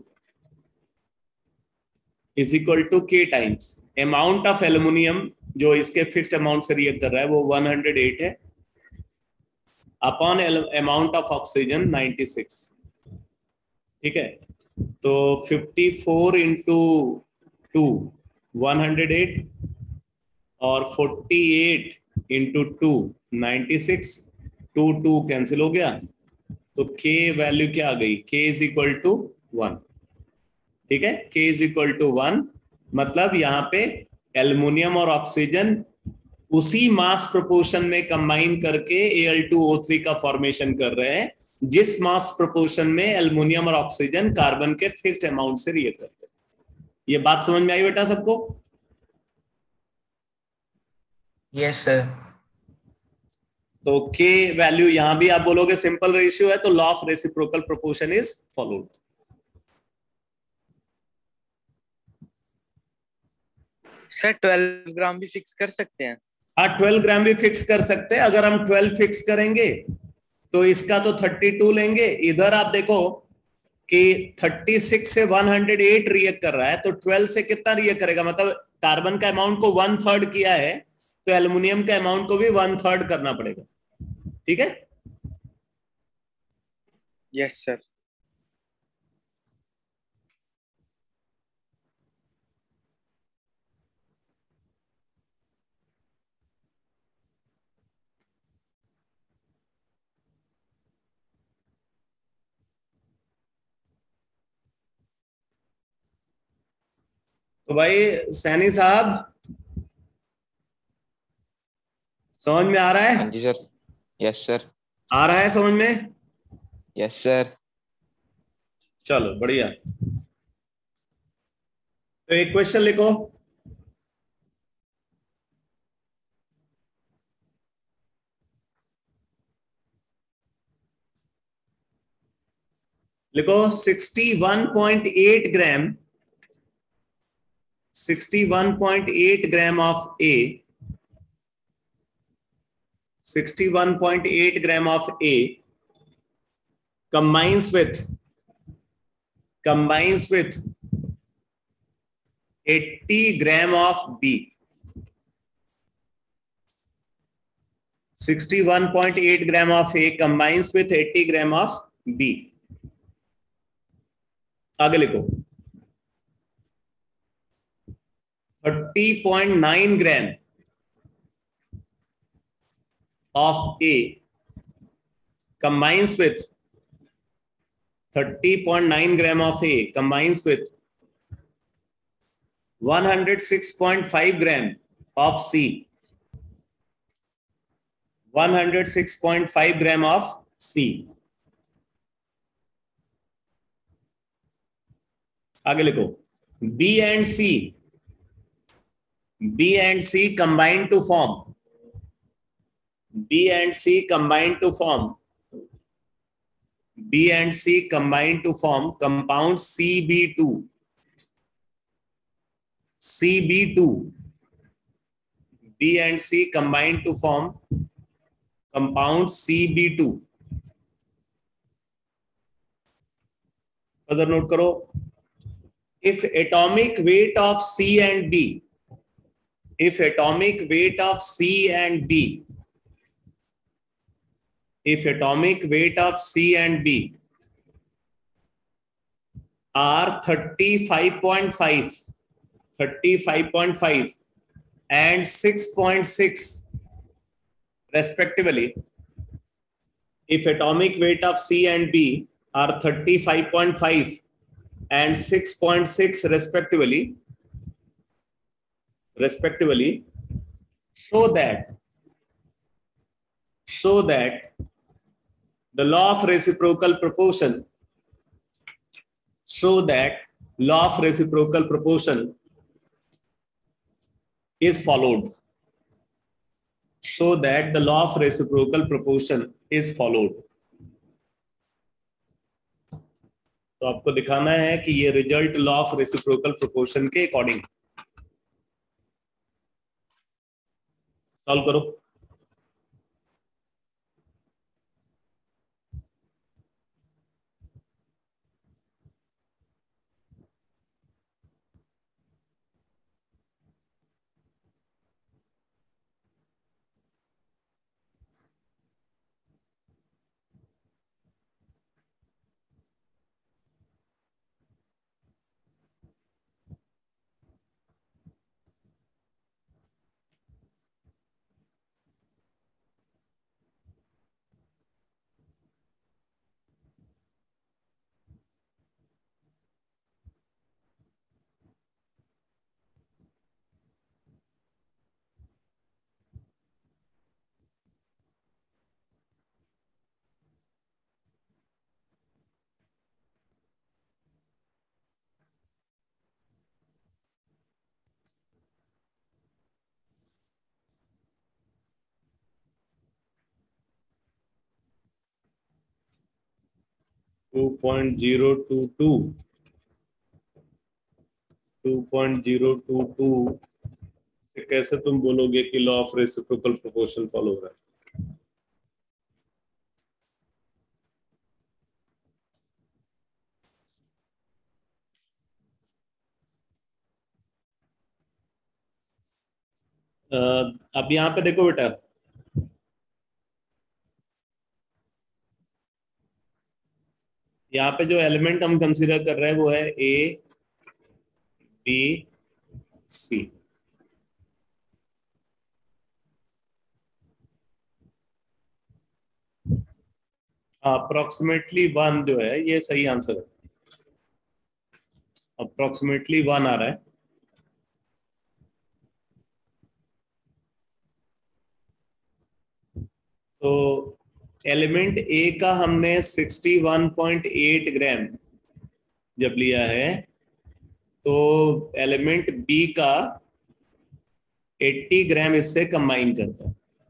is equal to K times amount of aluminium जो इसके फिक्स्ड अमाउंट से रिएक्ट कर रहा है वो one hundred eight है, upon amount of oxygen ninety-six. ठीक है. तो fifty-four into two one hundred eight और forty-eight into two ninety-six. two two cancel हो गया, तो K वैल्यू क्या आ गई, K is equal to one. ठीक है. K is equal to one, मतलब यहाँ पे एल्युमिनियम और ऑक्सीजन उसी मास प्रोपोर्शन में कंबाइन करके A L two O three का फॉर्मेशन कर रहे हैं, जिस मास प्रोपोर्शन में एल्युमिनियम और ऑक्सीजन कार्बन के फिक्स्ड अमाउंट से रिएक्ट करते हैं. ये बात समझ में आई बेटा सबको?
Yes sir.
तो K वैल्यू यहां भी आप बोलोगे सिंपल रेशियो है, तो law of reciprocal proportion is followed.
Sir twelve gram भी फिक्स कर सकते हैं?
हाँ, ट्वेल्व ग्राम भी फिक्स कर सकते हैं. अगर हम ट्वेल्व फिक्स करेंगे तो इसका तो thirty-two लेंगे. इधर आप देखो कि thirty-six से one hundred eight रिएक्ट कर रहा है, तो twelve से कितना रिएक्ट करेगा, मतलब कार्बन का अमाउंट को वन थर्ड किया है, तो एल्युमिनियम के अमाउंट को भी वन थर्ड करना पड़ेगा. ठीक है.
Yes sir.
तो भाई सैनी साहब समझ में आ रहा है?
हाँ जी सर. Yes sir.
आ रहा है समझ में?
Yes sir.
चलो बढ़िया. तो एक क्वेश्चन लिखो. लिखो sixty-one point eight gram sixty-one point eight gram of A, sixty-one point eight gram of A combines with combines with eighty gram of B. sixty-one point eight gram of A combines with eighty gram of B. आगे लिखो. thirty point nine gram of A combines with thirty point nine gram of A combines with one hundred six point five gram of C. one hundred six point five gram of C. आगे लिखो, B and C, B and C combine to form, B and C combine to form, B and C combine to form compound C B two, C B two, B and C combine to form compound C B two. Further note करो, if atomic weight of C and B, if atomic weight of C and B, if atomic weight of C and B are thirty-five point five, thirty-five point five and six point six respectively, if atomic weight of C and B are thirty-five point five and six point six respectively, respectively, so that, so that the law of reciprocal proportion, so that law of reciprocal proportion is followed, so that the law of reciprocal proportion is followed. तो आपको दिखाना है कि ये result law of reciprocal proportion के अकॉर्डिंग। सॉल्व करो। Two point zero two two, two point zero two two से कैसे तुम बोलोगे कि law of reciprocal proportion follow हो रहा है? अब यहाँ पे देखो बेटा, यहाँ पे जो एलिमेंट हम कंसीडर कर रहे हैं वो है A B C. Approximately one जो है ये सही आंसर है, अप्रोक्सीमेटली वन आ रहा है। तो एलिमेंट ए का हमने इकसठ पॉइंट आठ ग्राम जब लिया है, तो एलिमेंट बी का अस्सी ग्राम इससे कंबाइन करता है।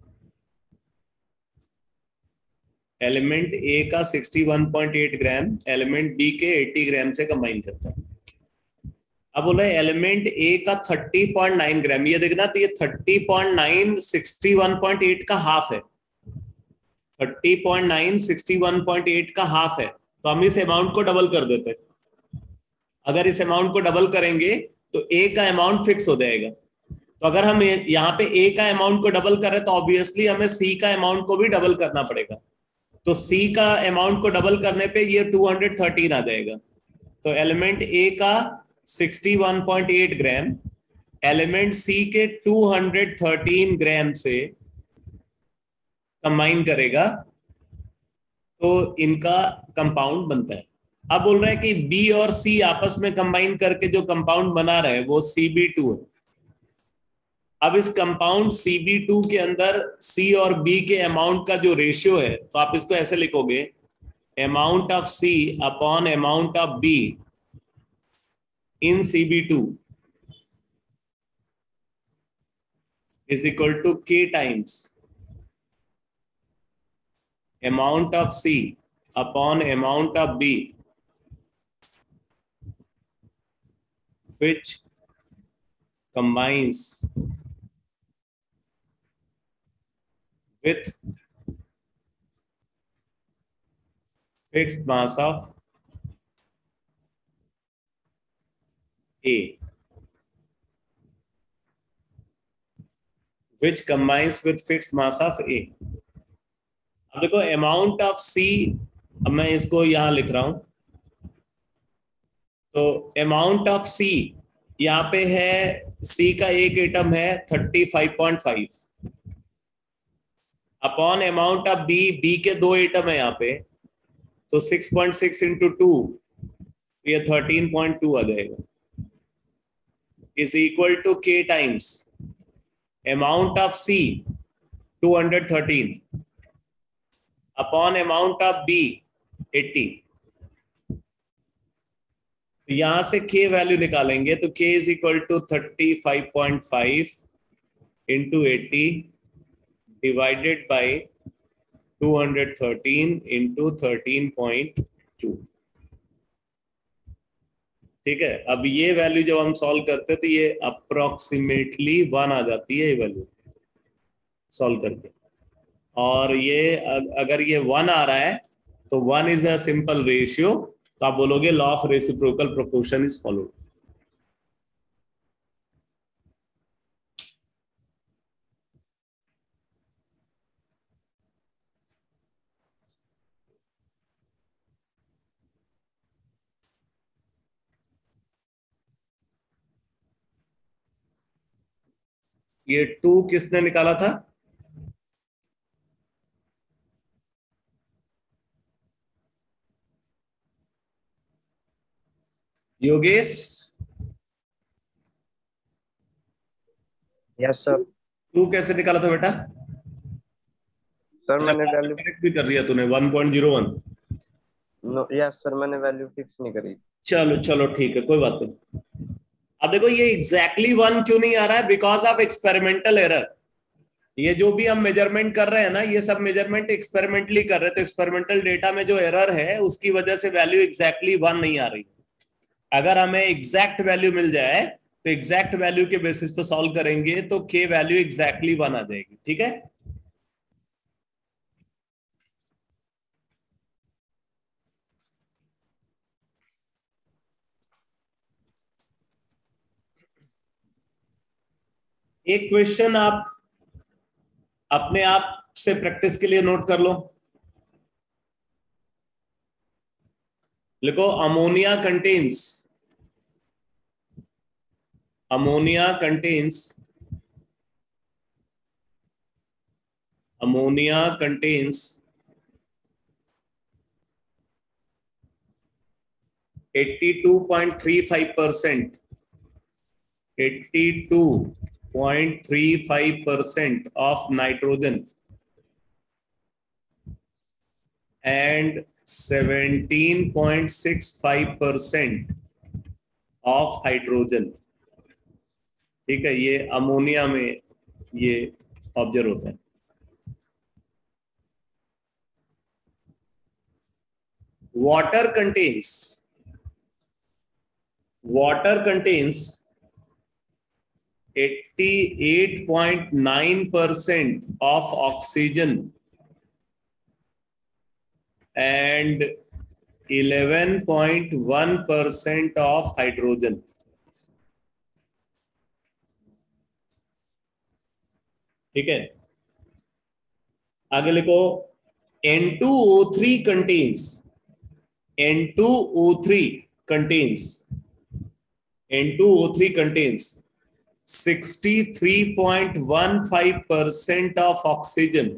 एलिमेंट ए का इकसठ पॉइंट आठ ग्राम एलिमेंट बी के अस्सी ग्राम से कंबाइन करता है। अब बोला एलिमेंट ए का तीस पॉइंट नौ ग्राम, ये देखना, तो ये तीस पॉइंट नौ इकसठ पॉइंट आठ का हाफ है, तीस पॉइंट नौ इकसठ पॉइंट आठ का हाफ है। तो हम इस अमाउंट को डबल कर देते हैं। अगर इस अमाउंट को डबल करेंगे तो ए का अमाउंट फिक्स हो जाएगा। तो अगर हम यहाँ पे ए का अमाउंट को डबल करें तो ऑब्वियसली हमें सी का अमाउंट को भी डबल करना पड़ेगा। तो सी का अमाउंट को डबल करने पे ये दो सौ तेरह आ जाएगा। तो एलिमेंट ए का इकसठ पॉइंट आठ ग्राम एलिमेंट सी के दो सौ तेरह ग्राम से कंबाइन करेगा तो इनका कंपाउंड बनता है। अब बोल रहे हैं कि बी और सी आपस में कंबाइन करके जो कंपाउंड बना रहे हैं वो सी बी टू है। अब इस कंपाउंड सी बी टू के अंदर सी और बी के अमाउंट का जो रेशियो है, तो आप इसको ऐसे लिखोगे, amount of C upon amount of B in C B two is equal to K times amount of C upon amount of B, which combines with fixed mass of A, which combines with fixed mass of A. अब देखो amount of C, अब मैं इसको यहां लिख रहा हूं, तो amount of C यहां पे है, C का एक एटम है thirty-five point five, upon amount of B, B के दो एटम है यहाँ पे, तो six point six into two, ये thirteen point two आ जाएगा, is equal to K times amount of C two hundred thirteen upon amount of B eighty. तो यहां से K वैल्यू निकालेंगे तो K is equal to thirty-five point five into eighty divided by two hundred thirteen into thirteen point two. ठीक है, अब ये वैल्यू जब हम सॉल्व करते हैं तो ये अप्रोक्सीमेटली वन आ जाती है ये वैल्यू सॉल्व करके, और ये अगर ये वन आ रहा है तो one is a simple ratio, तो आप बोलोगे law of reciprocal proportion is followed. ये टू किसने निकाला था? योगेश.
Yes sir.
टू कैसे निकाला था बेटा?
सर मैंने वैल्यू
करेक्ट भी कर लिया तूने, one point zero one.
No yes sir, मैंने वैल्यू फिक्स नहीं करी.
चलो चलो ठीक है, कोई बात नहीं. अब देखो ये एग्जैक्टली वन क्यों नहीं आ रहा है? Because of experimental error. ये जो भी हम मेजरमेंट कर रहे हैं ना, ये सब मेजरमेंट एक्सपेरिमेंटली कर रहे हैं, तो एक्सपेरिमेंटल डेटा में जो एरर है उसकी वजह से वैल्यू एग्जैक्टली वन नहीं आ रही. अगर हमें एग्जैक्ट वैल्यू मिल जाए तो एग्जैक्ट वैल्यू के बेसिस पे सॉल्व करेंगे तो के वैल्यू एग्जैक्टली वन आ जाएगी. ठीक है, एक क्वेश्चन आप अपने आप से प्रैक्टिस के लिए नोट कर लो. लिखो ammonia contains ammonia contains ammonia contains eighty-two point three five percent eighty-two point three five percent of nitrogen and seventeen point six five percent of hydrogen. ठीक है, ये अमोनिया में ये ऑब्जर्व होता है. Water contains water contains eighty-eight point nine percent of oxygen and eleven point one percent of hydrogen. ठीक है, आगे लिखो N two O three contains N two O three contains N two O three contains sixty-three point one five percent of oxygen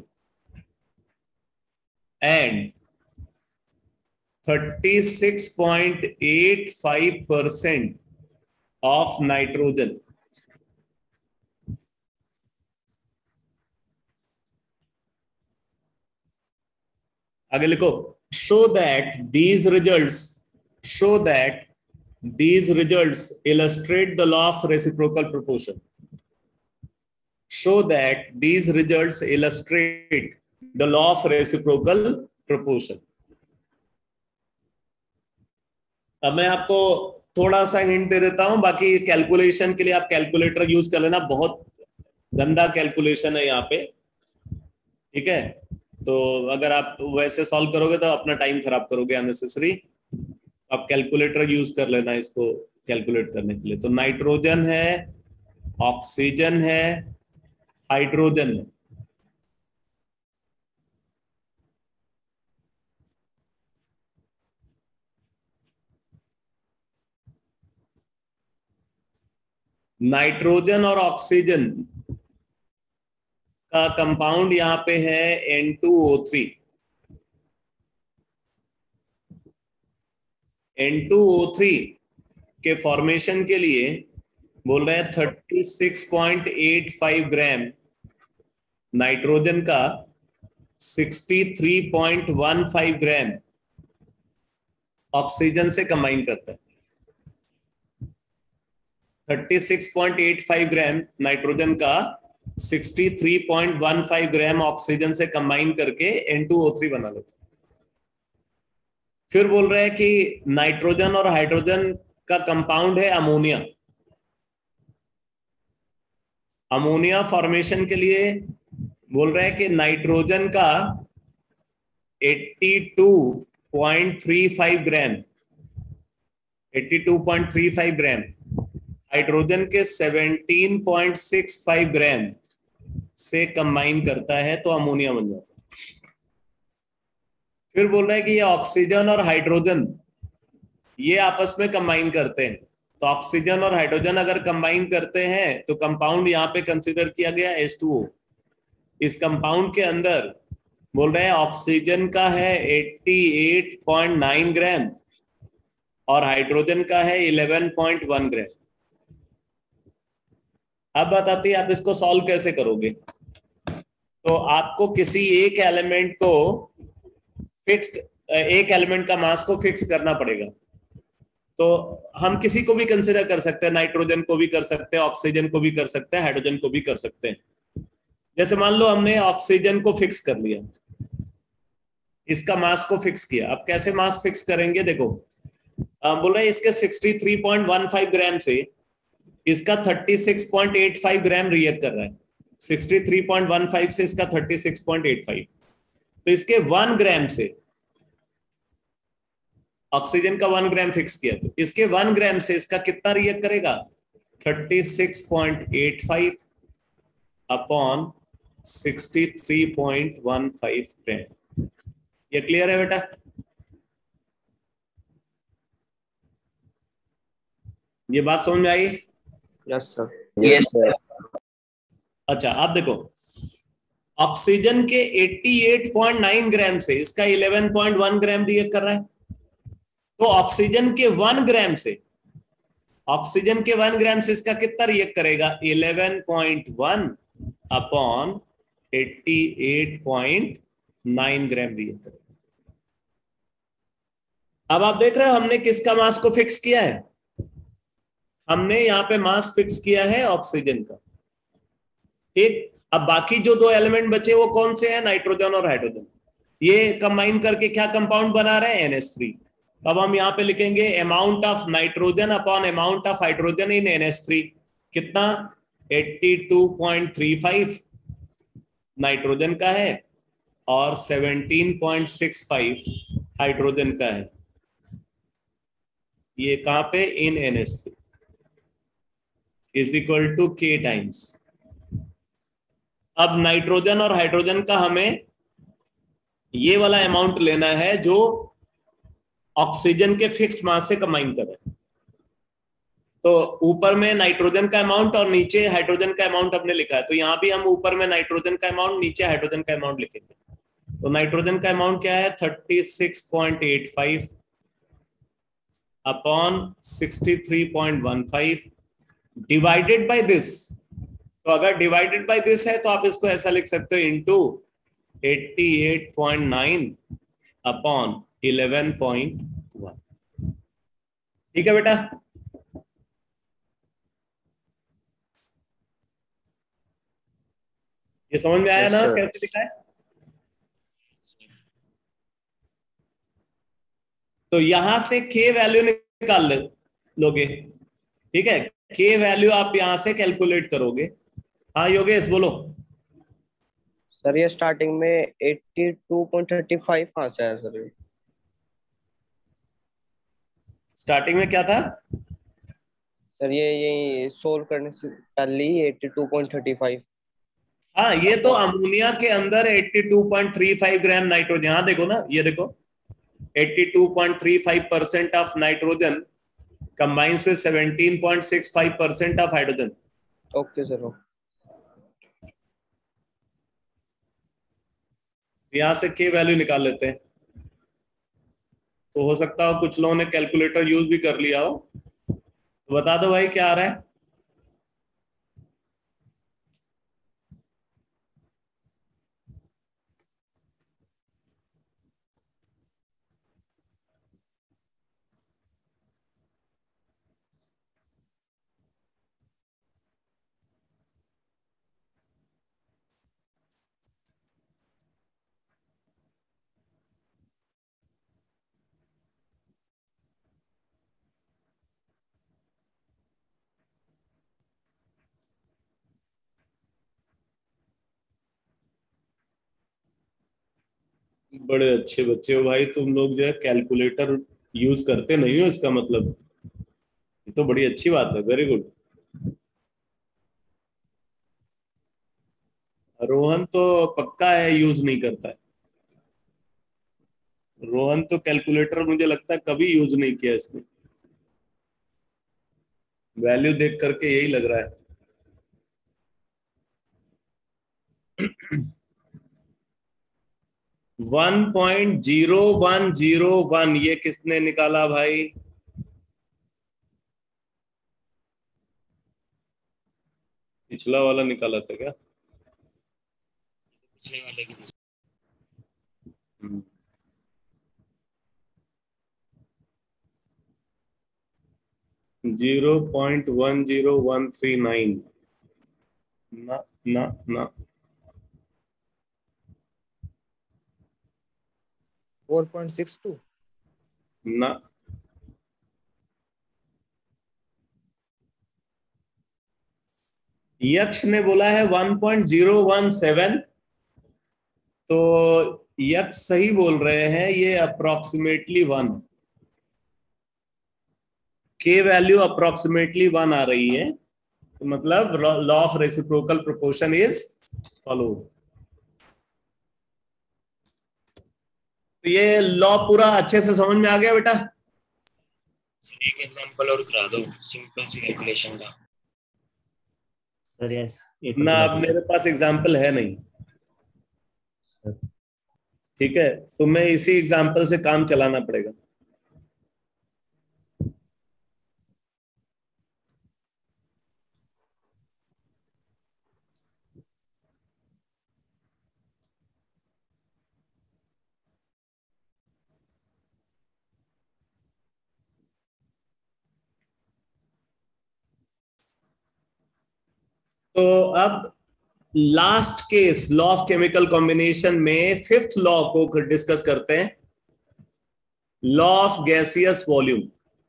and thirty-six point eight five percent of nitrogen. आगे लिखो show that these results show that These results illustrate the law of reciprocal proportion. Show that these results illustrate the law of reciprocal proportion. अब मैं आपको थोड़ा सा हिंट दे देता हूं, बाकी कैलकुलेशन के लिए आप कैलकुलेटर यूज कर लेना, बहुत गंदा कैलकुलेशन है यहाँ पे, ठीक है। तो अगर आप वैसे सॉल्व करोगे तो अपना टाइम खराब करोगे अननेसेसरी, आप कैलकुलेटर यूज कर लेना इसको कैलकुलेट करने के लिए। तो नाइट्रोजन है, ऑक्सीजन है, हाइड्रोजन है। नाइट्रोजन और ऑक्सीजन का कंपाउंड यहां पे है N two O three. N two O three के फॉर्मेशन के लिए बोल रहे हैं thirty six point eight five gram nitrogen का sixty three point one five gram oxygen से कंबाइन करता है। Thirty six point eight five gram nitrogen का sixty three point one five gram oxygen से कंबाइन करके एन टू ओ थ्री बना लेते। फिर बोल रहे हैं कि नाइट्रोजन और हाइड्रोजन का कंपाउंड है अमोनिया। अमोनिया फॉर्मेशन के लिए बोल रहे हैं कि नाइट्रोजन का eighty two point three five gram eighty two point three five gram hydrogen के seventeen point six five gram से कंबाइन करता है तो अमोनिया बन जाता है। फिर बोल रहे हैं कि ये ऑक्सीजन और हाइड्रोजन ये आपस में कंबाइन करते हैं, तो ऑक्सीजन और हाइड्रोजन अगर कंबाइन करते हैं तो कंपाउंड यहाँ पे कंसीडर किया गया एच टू ओ। इस कंपाउंड के अंदर बोल रहे हैं ऑक्सीजन का है eighty eight point nine gram और हाइड्रोजन का है इलेवन पॉइंट वन ग्राम। अब बताती है आप इसको सॉल्व कैसे करोगे। तो आपको किसी एक एलिमेंट को फिक्स्ड, एक एलिमेंट का मास को फिक्स करना पड़ेगा। तो हम किसी को भी कंसीडर कर सकते हैं, नाइट्रोजन को भी कर सकते हैं, ऑक्सीजन को भी कर सकते हैं, हाइड्रोजन को भी कर सकते हैं। जैसे मान लो हमने ऑक्सीजन को फिक्स कर लिया, इसका मास को फिक्स किया। अब कैसे मास फिक्स करेंगे, देखो बोल रहे हैं इसके sixty three point one five gram से इसका thirty six point eight five gram react कर रहा है। Sixty three point one five से इसका thirty six point eight five, तो इसके वन ग्राम से ऑक्सीजन का वन ग्राम फिक्स किया, तो इसके वन ग्राम से इसका कितना रिएक्ट करेगा, thirty six point eight five upon sixty three point one five gram. ये क्लियर है बेटा? ये बात समझ में आई?
Yes sir.
Yes sir.
अच्छा आप देखो, ऑक्सीजन के अट्ठासी पॉइंट नाइन ग्राम से इसका eleven point one gram react कर रहा है। तो ऑक्सीजन के वन ग्राम से ऑक्सीजन के वन ग्राम से इसका कितना रिएक्ट करेगा, इलेवन पॉइंट वन अपॉन अट्ठासी पॉइंट नाइन ग्राम रिएक्ट करेगा। अब आप देख रहे हो हमने किसका मास को फिक्स किया है, हमने यहां पे मास फिक्स किया है ऑक्सीजन का। ठीक, अब बाकी जो दो एलिमेंट बचे वो कौन से हैं, नाइट्रोजन और हाइड्रोजन। ये कंबाइन करके क्या कंपाउंड बना रहे हैं, एन एच थ्री। अब हम यहां पे लिखेंगे amount of nitrogen upon amount of hydrogen in N H three. कितना, eighty two point three five nitrogen का है और seventeen point six five hydrogen का है। ये कहां पे, in N H three is equal to K times. अब नाइट्रोजन और हाइड्रोजन का हमें ये वाला अमाउंट लेना है जो ऑक्सीजन के फिक्स्ड मास से कंबाइन कर रहे हैं। तो ऊपर में नाइट्रोजन का अमाउंट और नीचे हाइड्रोजन का अमाउंट हमने लिखा है, तो यहां भी हम ऊपर में नाइट्रोजन का अमाउंट, नीचे हाइड्रोजन का अमाउंट लिखेंगे। तो नाइट्रोजन का अमाउंट क्या है, thirty six point eight five upon sixty three point one five divided by this. तो अगर डिवाइडेड बाय दिस है तो आप इसको ऐसा लिख सकते हो, into eighty eight point nine upon eleven point one. ठीक है बेटा, ये समझ में आया
Yes,
ना
sir.
कैसे लिखा है? तो यहां से के वैल्यू निकाल ले लोगे, ठीक है, के वैल्यू आप यहां से कैलकुलेट करोगे। हाँ योगेश बोलो।
सर ये स्टार्टिंग में eighty two point thirty five कहाँ से आया सर ये?
स्टार्टिंग में क्या था?
सर ये ये सोल्व करने से पहले ही eighty two point thirty five.
हाँ ये तो अमोनिया के अंदर बयासी पॉइंट तीन पाँच ग्राम नाइट्रोजन, यहाँ देखो ना, ये देखो बयासी पॉइंट तीन पाँच percent of nitrogen combines with seventeen point six five percent of hydrogen.
Okay sir.
यहां से के वैल्यू निकाल लेते हैं। तो हो सकता हो कुछ लोगों ने कैलकुलेटर यूज भी कर लिया हो, तो बता दो भाई क्या आ रहा है। बड़े अच्छे बच्चे हो भाई तुम लोग, जो है कैलकुलेटर यूज करते नहीं हो, इसका मतलब ये तो बड़ी अच्छी बात है, वेरी गुड। रोहन तो पक्का है यूज नहीं करता है, रोहन तो कैलकुलेटर मुझे लगता है कभी यूज नहीं किया इसने, वैल्यू देख करके यही लग रहा है। One point zero one zero one ये किसने निकाला भाई? पिछला वाला निकाला था क्या?
पिछले वाले की
zero point one zero one three nine ना ना ना
फोर पॉइंट सिक्स टू
ना यक्ष ने बोला है one point zero one seven, तो यक्ष सही बोल रहे हैं, ये approximately one, K value approximately one आ रही है, तो मतलब law of reciprocal proportion is follow. तो ये लॉ पूरा अच्छे से समझ में आ गया बेटा?
सर एक एग्जांपल और करा दो सिंपल सी कैलकुलेशन का।
सर यस
ना अब मेरे पास एग्जाम्पल है नहीं, ठीक है, तो मैं इसी एग्जाम्पल से काम चलाना पड़ेगा। तो अब last case law of chemical combination में फिफ्थ लॉ को डिस्कस करते हैं, law of gaseous volume.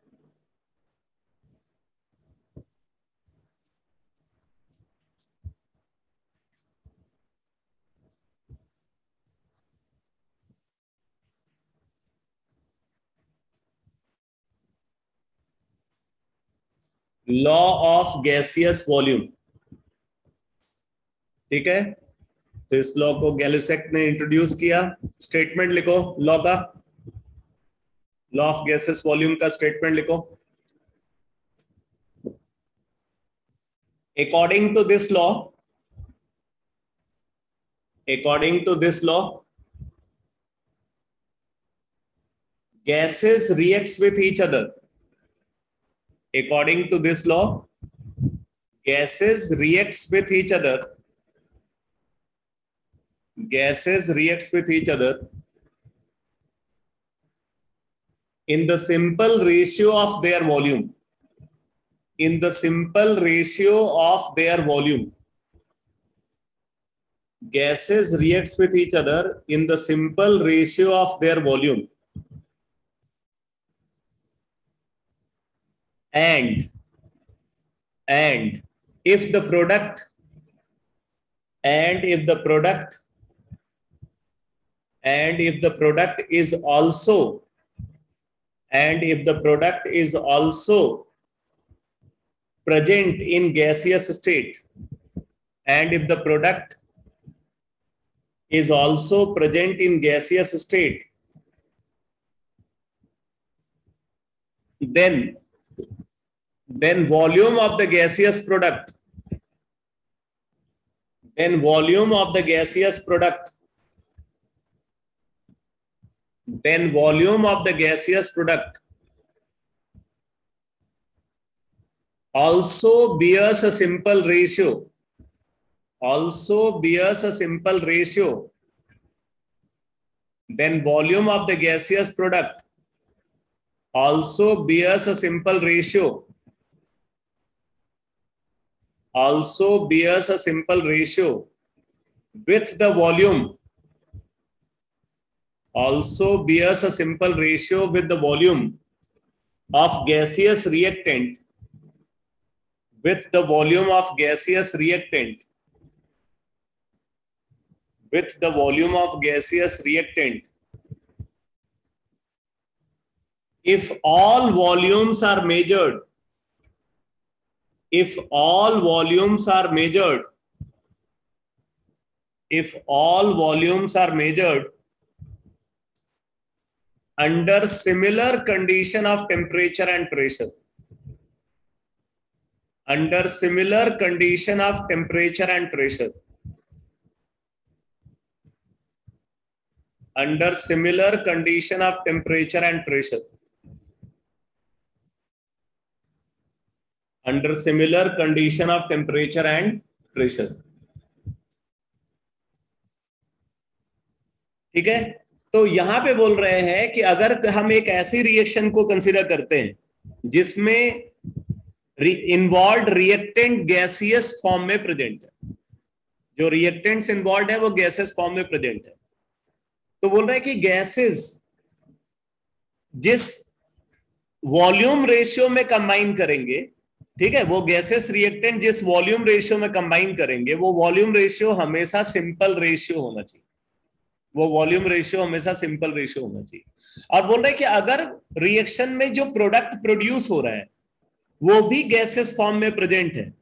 Law of gaseous volume, ठीक है, तो इस लॉ को गैलिसेक ने इंट्रोड्यूस किया। स्टेटमेंट लिखो लॉ का, लॉ ऑफ गैसेस वॉल्यूम का स्टेटमेंट लिखो। According to this law, according to this law gases reacts with each other. According to this law, gases reacts with each other. Gases reacts with each other in the simple ratio of their volume, in the simple ratio of their volume, gases reacts with each other in the simple ratio of their volume, and and if the product and if the product and if the product is also and if the product is also present in gaseous state and if the product is also present in gaseous state, then then volume of the gaseous product then volume of the gaseous product then volume of the gaseous product also bears a simple ratio also bears a simple ratio then volume of the gaseous product also bears a simple ratio also bears a simple ratio with the volume also bears a simple ratio with the volume of gaseous reactant with the volume of gaseous reactant with the volume of gaseous reactant if all volumes are measured if all volumes are measured if all volumes are measured under similar condition of temperature and pressure under similar condition of temperature and pressure under similar condition of temperature and pressure under similar condition of temperature and pressure ठीक है। तो यहां पे बोल रहे हैं कि अगर हम एक ऐसी रिएक्शन को कंसीडर करते हैं जिसमें इन्वॉल्व रिएक्टेंट गैसियस फॉर्म में प्रेजेंट है, जो रिएक्टेंट्स इन्वॉल्व है वो गैसेस फॉर्म में प्रेजेंट है, तो बोल रहे हैं कि गैसेस जिस वॉल्यूम रेशियो में कंबाइन करेंगे, ठीक है, वो गैसेस रिएक्टेंट जिस वॉल्यूम रेशियो में कंबाइन करेंगे वो वॉल्यूम रेशियो हमेशा सिंपल रेशियो होना चाहिए, वो वॉल्यूम रेशियो हमेशा सिंपल रेशियो होना चाहिए। और बोल रहे हैं कि अगर रिएक्शन में जो प्रोडक्ट प्रोड्यूस हो रहा है वो भी गैसेस फॉर्म में प्रेजेंट है,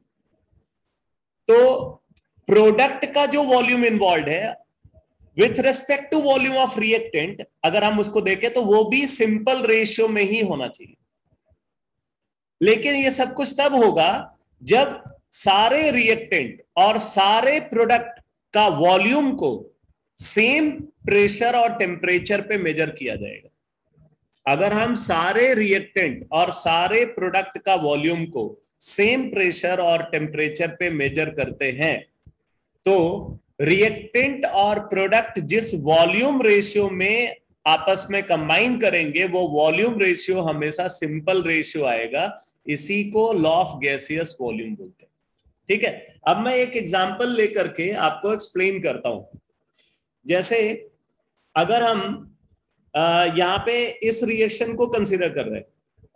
तो प्रोडक्ट का जो वॉल्यूम इन्वॉल्व है with respect to volume of reactant अगर हम उसको देखें तो वो भी सिंपल रेशियो में ही होना चाहिए। लेकिन ये सब कुछ तब होगा जब सारे रिएक्टेंट और सारे प्रोडक्ट का वॉल्यूम को सेम प्रेशर और टेम्परेचर पे मेजर किया जाएगा। अगर हम सारे रिएक्टेंट और सारे प्रोडक्ट का वॉल्यूम को सेम प्रेशर और टेम्परेचर पे मेजर करते हैं तो रिएक्टेंट और प्रोडक्ट जिस वॉल्यूम रेशियो में आपस में कंबाइन करेंगे वो वॉल्यूम रेशियो हमेशा सिंपल रेशियो आएगा। इसी को लॉ ऑफ गैसियस वॉल्यूम बोलते हैं। ठीक है, अब मैं एक एग्जांपल लेकर के आपको एक्सप्लेन करता हूं। जैसे अगर हम यहां पे इस रिएक्शन को कंसीडर कर रहे हैं,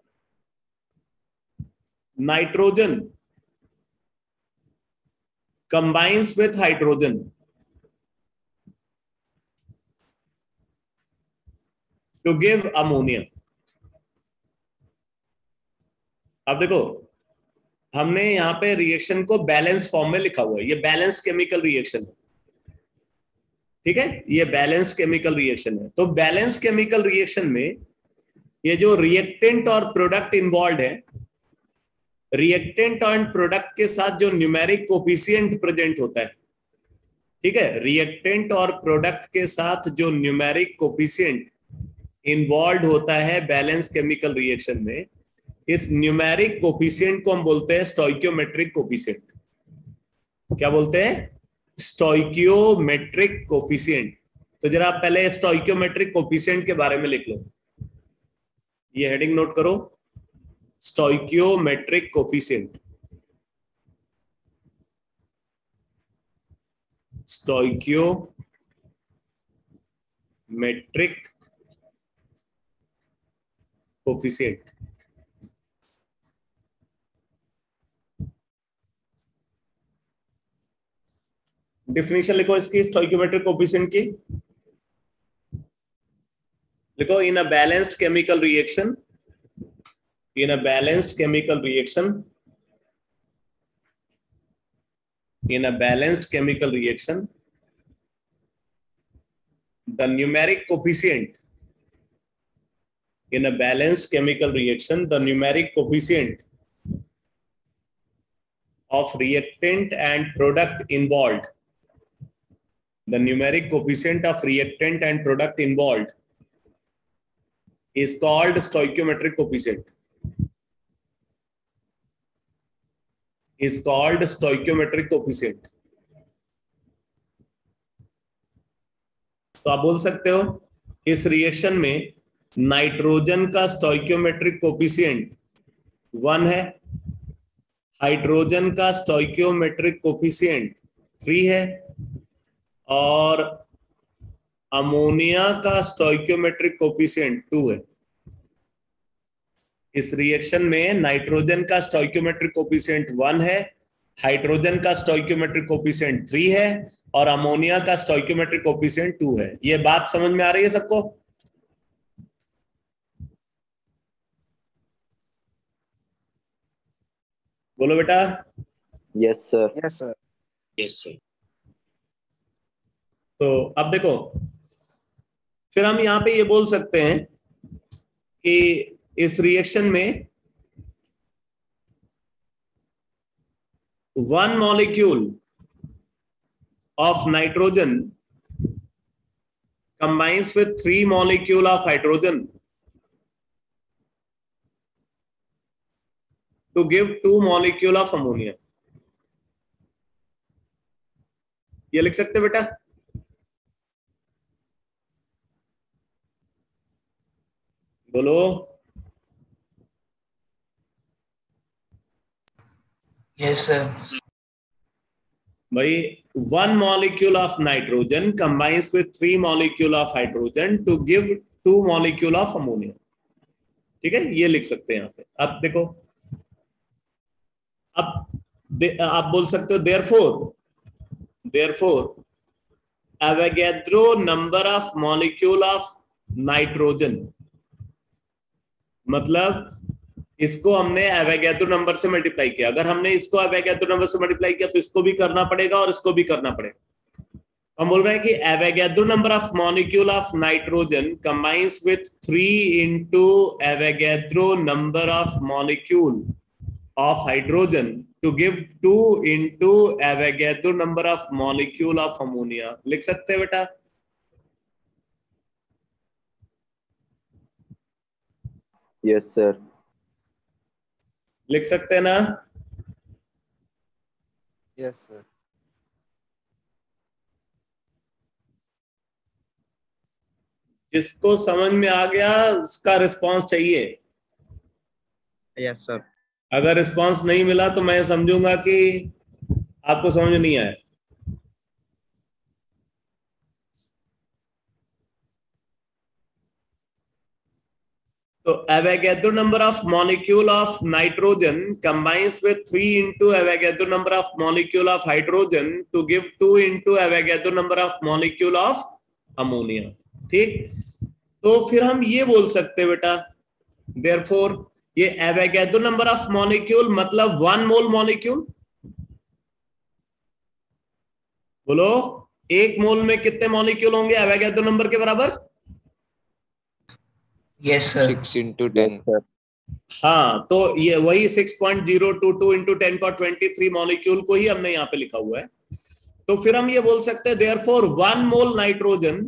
nitrogen combines with hydrogen to give ammonia. अब देखो हमने यहां पे रिएक्शन को बैलेंस फॉर्म में लिखा हुआ है, ये बैलेंस केमिकल रिएक्शन है, ठीक है, ये बैलेंस्ड केमिकल रिएक्शन है। तो बैलेंस केमिकल रिएक्शन में ये जो रिएक्टेंट और प्रोडक्ट इन्वॉल्व है, रिएक्टेंट और प्रोडक्ट के साथ जो न्यूमेरिक कोफिशिएंट प्रेजेंट होता है, ठीक है, रिएक्टेंट और प्रोडक्ट के साथ जो न्यूमेरिक कोफिशिएंट इन्वॉल्व होता है बैलेंस केमिकल रिएक्शन में, इस न्यूमेरिक कोफिशिएंट को हम बोलते हैं स्टोइकियोमेट्रिक कोफिशिएंट। क्या बोलते हैं? Stoichiometric coefficient. तो जरा आप पहले स्टोइकियोमेट्रिक कोफिशिएंट के बारे में लिख लो। ये हेडिंग नोट करो, stoichiometric coefficient. Stoichiometric coefficient. Definition लिखो इसकी स्टोइकियोमेट्रिक कोफिशिएंट की। लिखो, in a balanced chemical reaction, in a balanced chemical reaction, in a balanced chemical reaction, the numeric coefficient, in a balanced chemical reaction, the numeric coefficient of reactant and product involved, the numeric coefficient of reactant and product involved is called stoichiometric coefficient, is called stoichiometric coefficient. तो आप बोल सकते हो इस रिएक्शन में नाइट्रोजन का स्टोइकियोमेट्रिक कोफिशिएंट वन है, हाइड्रोजन का स्टोइकियोमेट्रिक कोफिशिएंट थ्री है, और अमोनिया का स्टोइकियोमेट्रिक कोफिशिएंट टू है। इस रिएक्शन में नाइट्रोजन का स्टोइकियोमेट्रिक कोफिशिएंट वन है, हाइड्रोजन का स्टोइकियोमेट्रिक कोफिशिएंट थ्री है, और अमोनिया का स्टोइकियोमेट्रिक कोफिशिएंट टू है। ये बात समझ में आ रही है सबको? बोलो बेटा।
Yes sir.
Yes sir.
Yes sir.
तो अब देखो, फिर हम यहां पे ये बोल सकते हैं कि इस रिएक्शन में one molecule of nitrogen combines with three molecule of hydrogen to give two molecule of ammonia. ये लिख सकते बेटा? बोलो।
Yes, sir.
भाई, one molecule of nitrogen combines with three molecule of hydrogen to give two molecule of ammonia. ठीक है, ये लिख सकते हैं यहाँ पे। अब देखो, अब आप बोल सकते हो therefore, therefore Avogadro number of molecule of nitrogen, मतलब इसको हमने एवोगैड्रो नंबर से मल्टीप्लाई किया। अगर हमने इसको एवोगैड्रो नंबर से मल्टीप्लाई किया तो इसको भी करना पड़ेगा और इसको भी करना पड़ेगा। हम बोल रहे हैं कि Avogadro number of molecule of nitrogen combines with three into Avogadro number of molecule of hydrogen to give two into Avogadro number of molecule of ammonia. लिख सकते हैं बेटा?
Yes sir.
लिख सकते हैं ना?
Yes sir.
जिसको समझ में आ गया उसका रिस्पांस चाहिए।
Yes sir.
अगर रिस्पांस नहीं मिला तो मैं समझूंगा कि आपको समझ नहीं आया। तो Avogadro number of molecule of nitrogen combines with three into Avogadro number of molecule of hydrogen to give two into Avogadro number of molecule of ammonia। ठीक, तो फिर हम ये बोल सकते हैं बेटा, therefore ये Avogadro number of molecule मतलब वन मोल मॉलिक्यूल। बोलो, एक मोल में कितने मॉलिक्यूल होंगे Avogadro नंबर के बराबर?
Yes, sir.
Six into ten sir.
हाँ, तो ये वही six point zero two two into ten power twenty three molecule को ही हमने यहाँ पे लिखा हुआ है। तो फिर हम ये बोल सकते हैं therefore one mole nitrogen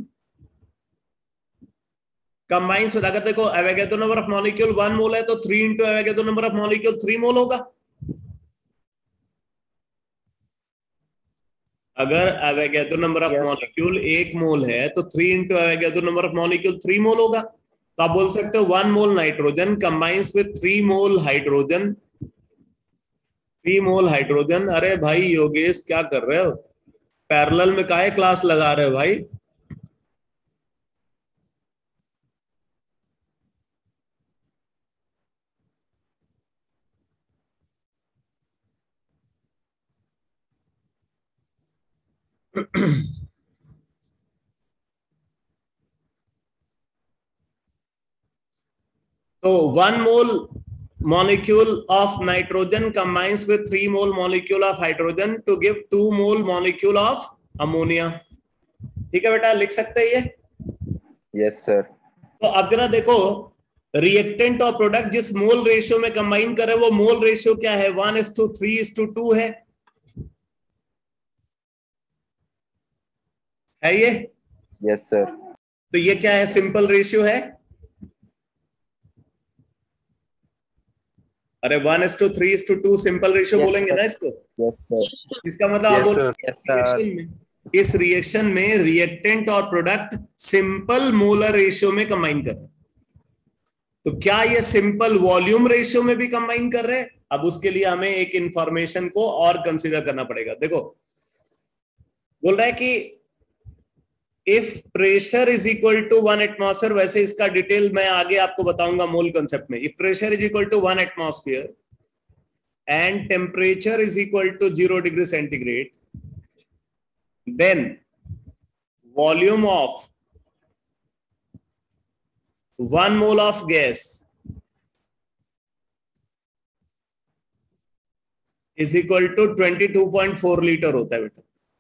combines with, अगर देखो Avogadro number of molecule one mole है तो three into Avogadro number of molecule three mole होगा। अगर Avogadro number of
Yes.
Molecule एक मोल है तो three into Avogadro number of molecule three mole होगा। तो आप बोल सकते हो one mole nitrogen combines with three mole hydrogen, three mole hydrogen. अरे भाई योगेश क्या कर रहे हो, पैरेलल में काहे क्लास लगा रहे हो भाई? तो one mole molecule of nitrogen combines with three mole molecule of hydrogen to give two mole molecule of ammonia। ठीक है बेटा, लिख सकते हैं ये?
Yes sir.
तो अब जरा देखो, रिएक्टेंट और प्रोडक्ट जिस मोल रेशियो में कंबाइन करे वो मोल रेशियो क्या है? One is to three is to two है है ये?
Yes sir.
तो ये क्या है? सिंपल रेशियो है। अरे one is to three is to two simple ratio बोलेंगे ना इसको।
Yes sir.
इसका मतलब आप बोल
Yes, sir.
रिएक्शन में, इस रिएक्शन में रिएक्टेंट और प्रोडक्ट सिंपल मोलर रेशियो में कंबाइन कर रहे हैं। तो क्या ये सिंपल वॉल्यूम रेशियो में भी कंबाइन कर रहे हैं? अब उसके लिए हमें एक इंफॉर्मेशन को और कंसीडर करना पड़ेगा। देखो बोल रहा है कि if pressure is equal to one atmosphere, वैसे इसका डिटेल मैं आगे आपको बताऊंगा मोल कंसेप्ट में। If pressure is equal to one atmosphere and temperature is equal to zero degree centigrade, then volume of one mole of gas is equal to twenty-two point four litre होता है बेटा।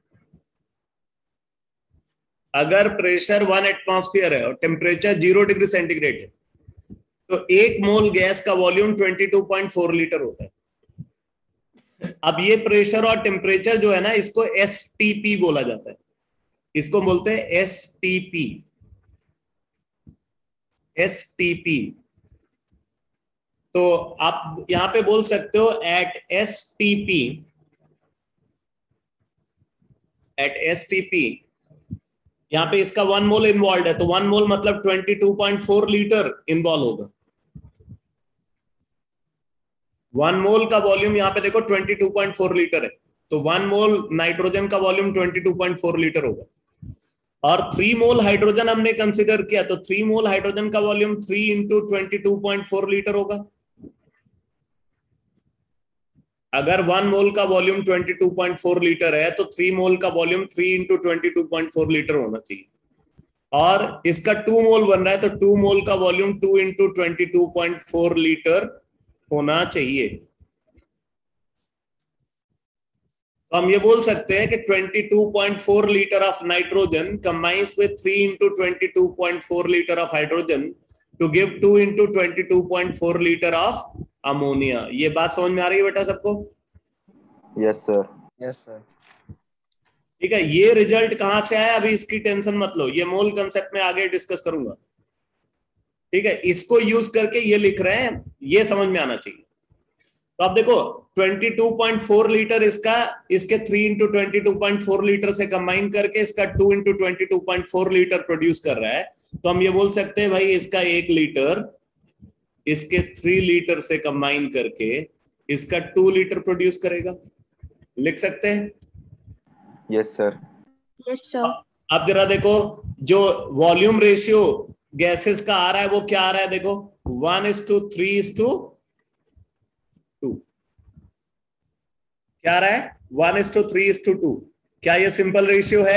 अगर प्रेशर वन एटमॉस्फेयर है और टेम्परेचर जीरो डिग्री सेंटीग्रेड है तो एक मोल गैस का वॉल्यूम बाईस पॉइंट चार लीटर होता है। अब ये प्रेशर और टेम्परेचर जो है ना, इसको एस टी पी बोला जाता है। इसको बोलते हैं S T P, S T P. तो आप यहां पे बोल सकते हो at S T P, at S T P यहां पे इसका वन मोल इन्वॉल्व है, तो वन मोल मतलब बाईस पॉइंट चार लीटर इन्वॉल्व होगा। वन मोल का वॉल्यूम यहाँ पे देखो बाईस पॉइंट चार लीटर है, तो वन मोल नाइट्रोजन का वॉल्यूम बाईस पॉइंट चार लीटर होगा। और थ्री मोल हाइड्रोजन हमने कंसीडर किया, तो थ्री मोल हाइड्रोजन का volume three into twenty two point four litre होगा। अगर वन मोल का वॉल्यूम बाईस पॉइंट चार लीटर है तो थ्री मोल का volume three into twenty two point four litre होना चाहिए। और इसका टू मोल बन रहा है तो टू मोल का volume two into twenty two point four litre होना चाहिए। तो हम ये बोल सकते हैं कि बाईस पॉइंट चार litre of nitrogen combines with three into twenty two point four litre of hydrogen to give two into twenty two point four litre of ammonia. ये बात समझ में आ रही है बेटा सबको?
Yes sir.
Yes sir.
ठीक है, ये रिजल्ट कहां से आया अभी इसकी टेंशन मत लो, ये मोल कंसेप्ट में आगे डिस्कस करूंगा। ठीक है, इसको यूज करके ये लिख रहे हैं, ये समझ में आना चाहिए। तो आप देखो बाईस पॉइंट चार लीटर इसका, इसके three into twenty two point four litre से कंबाइन करके इसका two into twenty two point four litre produce कर रहा है। तो हम ये बोल सकते हैं भाई इसका एक लीटर इसके थ्री लीटर से कंबाइन करके इसका टू लीटर प्रोड्यूस करेगा। लिख सकते हैं?
Yes sir.
Yes sir.
अब जरा देखो जो वॉल्यूम रेशियो गैसेस का आ रहा है वो क्या आ रहा है, देखो one is to three is to two. क्या आ रहा है? One is to three is to two. क्या ये सिंपल रेशियो है?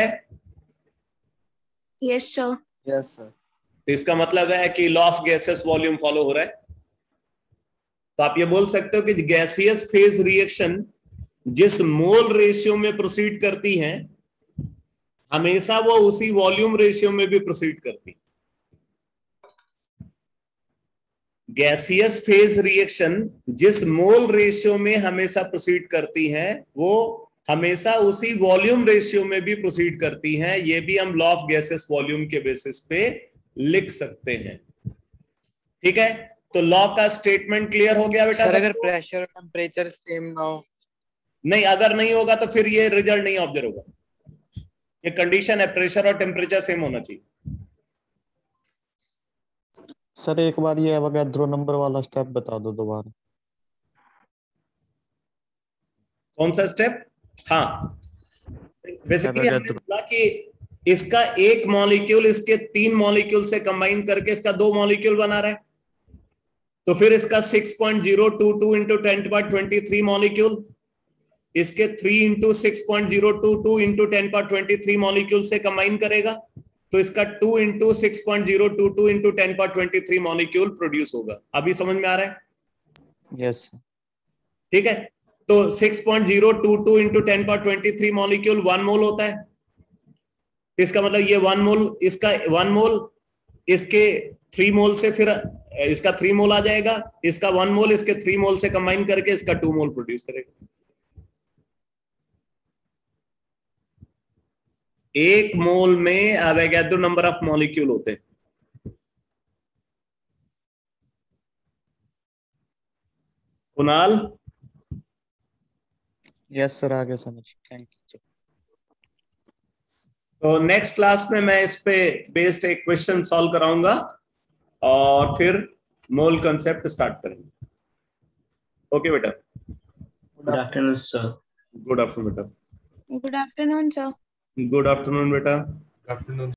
Yes sir.
Yes sir.
तो इसका मतलब है कि law of gases volume follow हो रहा है। तो आप ये बोल सकते हो कि गैसियस फेज रिएक्शन जिस मोल रेशियो में प्रोसीड करती हैं हमेशा वो उसी वॉल्यूम रेशियो में भी प्रोसीड करती है। गैसियस फेज रिएक्शन जिस मोल रेशियो में हमेशा प्रोसीड करती हैं वो हमेशा उसी वॉल्यूम रेशियो में भी प्रोसीड करती हैं। ये भी हम लॉ ऑफ गैसेस वॉल्यूम के बेसिस पे लिख सकते हैं। ठीक है, तो लॉ का स्टेटमेंट क्लियर हो गया बेटा?
सर अगर प्रेशर और टेम्परेचर सेम ना हो?
नहीं, अगर नहीं होगा तो फिर ये रिजल्ट नहीं ऑब्जर्व होगा। ये कंडीशन है, प्रेशर और टेम्परेचर सेम होना चाहिए।
सर एक बार ये एवोगैड्रो नंबर वाला स्टेप बता दो दोबारा।
कौन सा स्टेप? हाँ, बेसिकली हमने
Avogadro।
बोला कि इसका एक मॉलिक्यूल इसके तीन मॉलिक्यूल से कंबाइन करके इसका दो मॉलिक्यूल बना रहा है, तो फिर इसका six point zero two two into ten power twenty three molecule इसके three into six point zero two two into ten power twenty three molecule से कंबाइन करेगा, तो इसका two into six point zero two two into ten power twenty three molecule produce होगा। अभी समझ में आ रहा है?
यस।
ठीक है, तो six point zero two two into ten power twenty three molecule one mole होता है। इसका मतलब ये वन मोल, इसका वन मोल इसके थ्री मोल से, फिर इसका थ्री मोल आ जाएगा, इसका वन मोल इसके थ्री मोल से कंबाइन करके इसका टू मोल प्रोड्यूस करेगा। एक मोल में एवोगैड्रो नंबर ऑफ मॉलिक्यूल होते हैं। कुणाल?
यस सर, आगे समझ। Thank you.
तो नेक्स्ट क्लास में मैं इस पे बेस्ड एक क्वेश्चन सॉल्व कराऊंगा और फिर मोल कंसेप्ट स्टार्ट करेंगे। ओके बेटा?
Good afternoon sir.
Good afternoon बेटा।
Good afternoon sir.
Good afternoon बेटा।
आफ्टरनून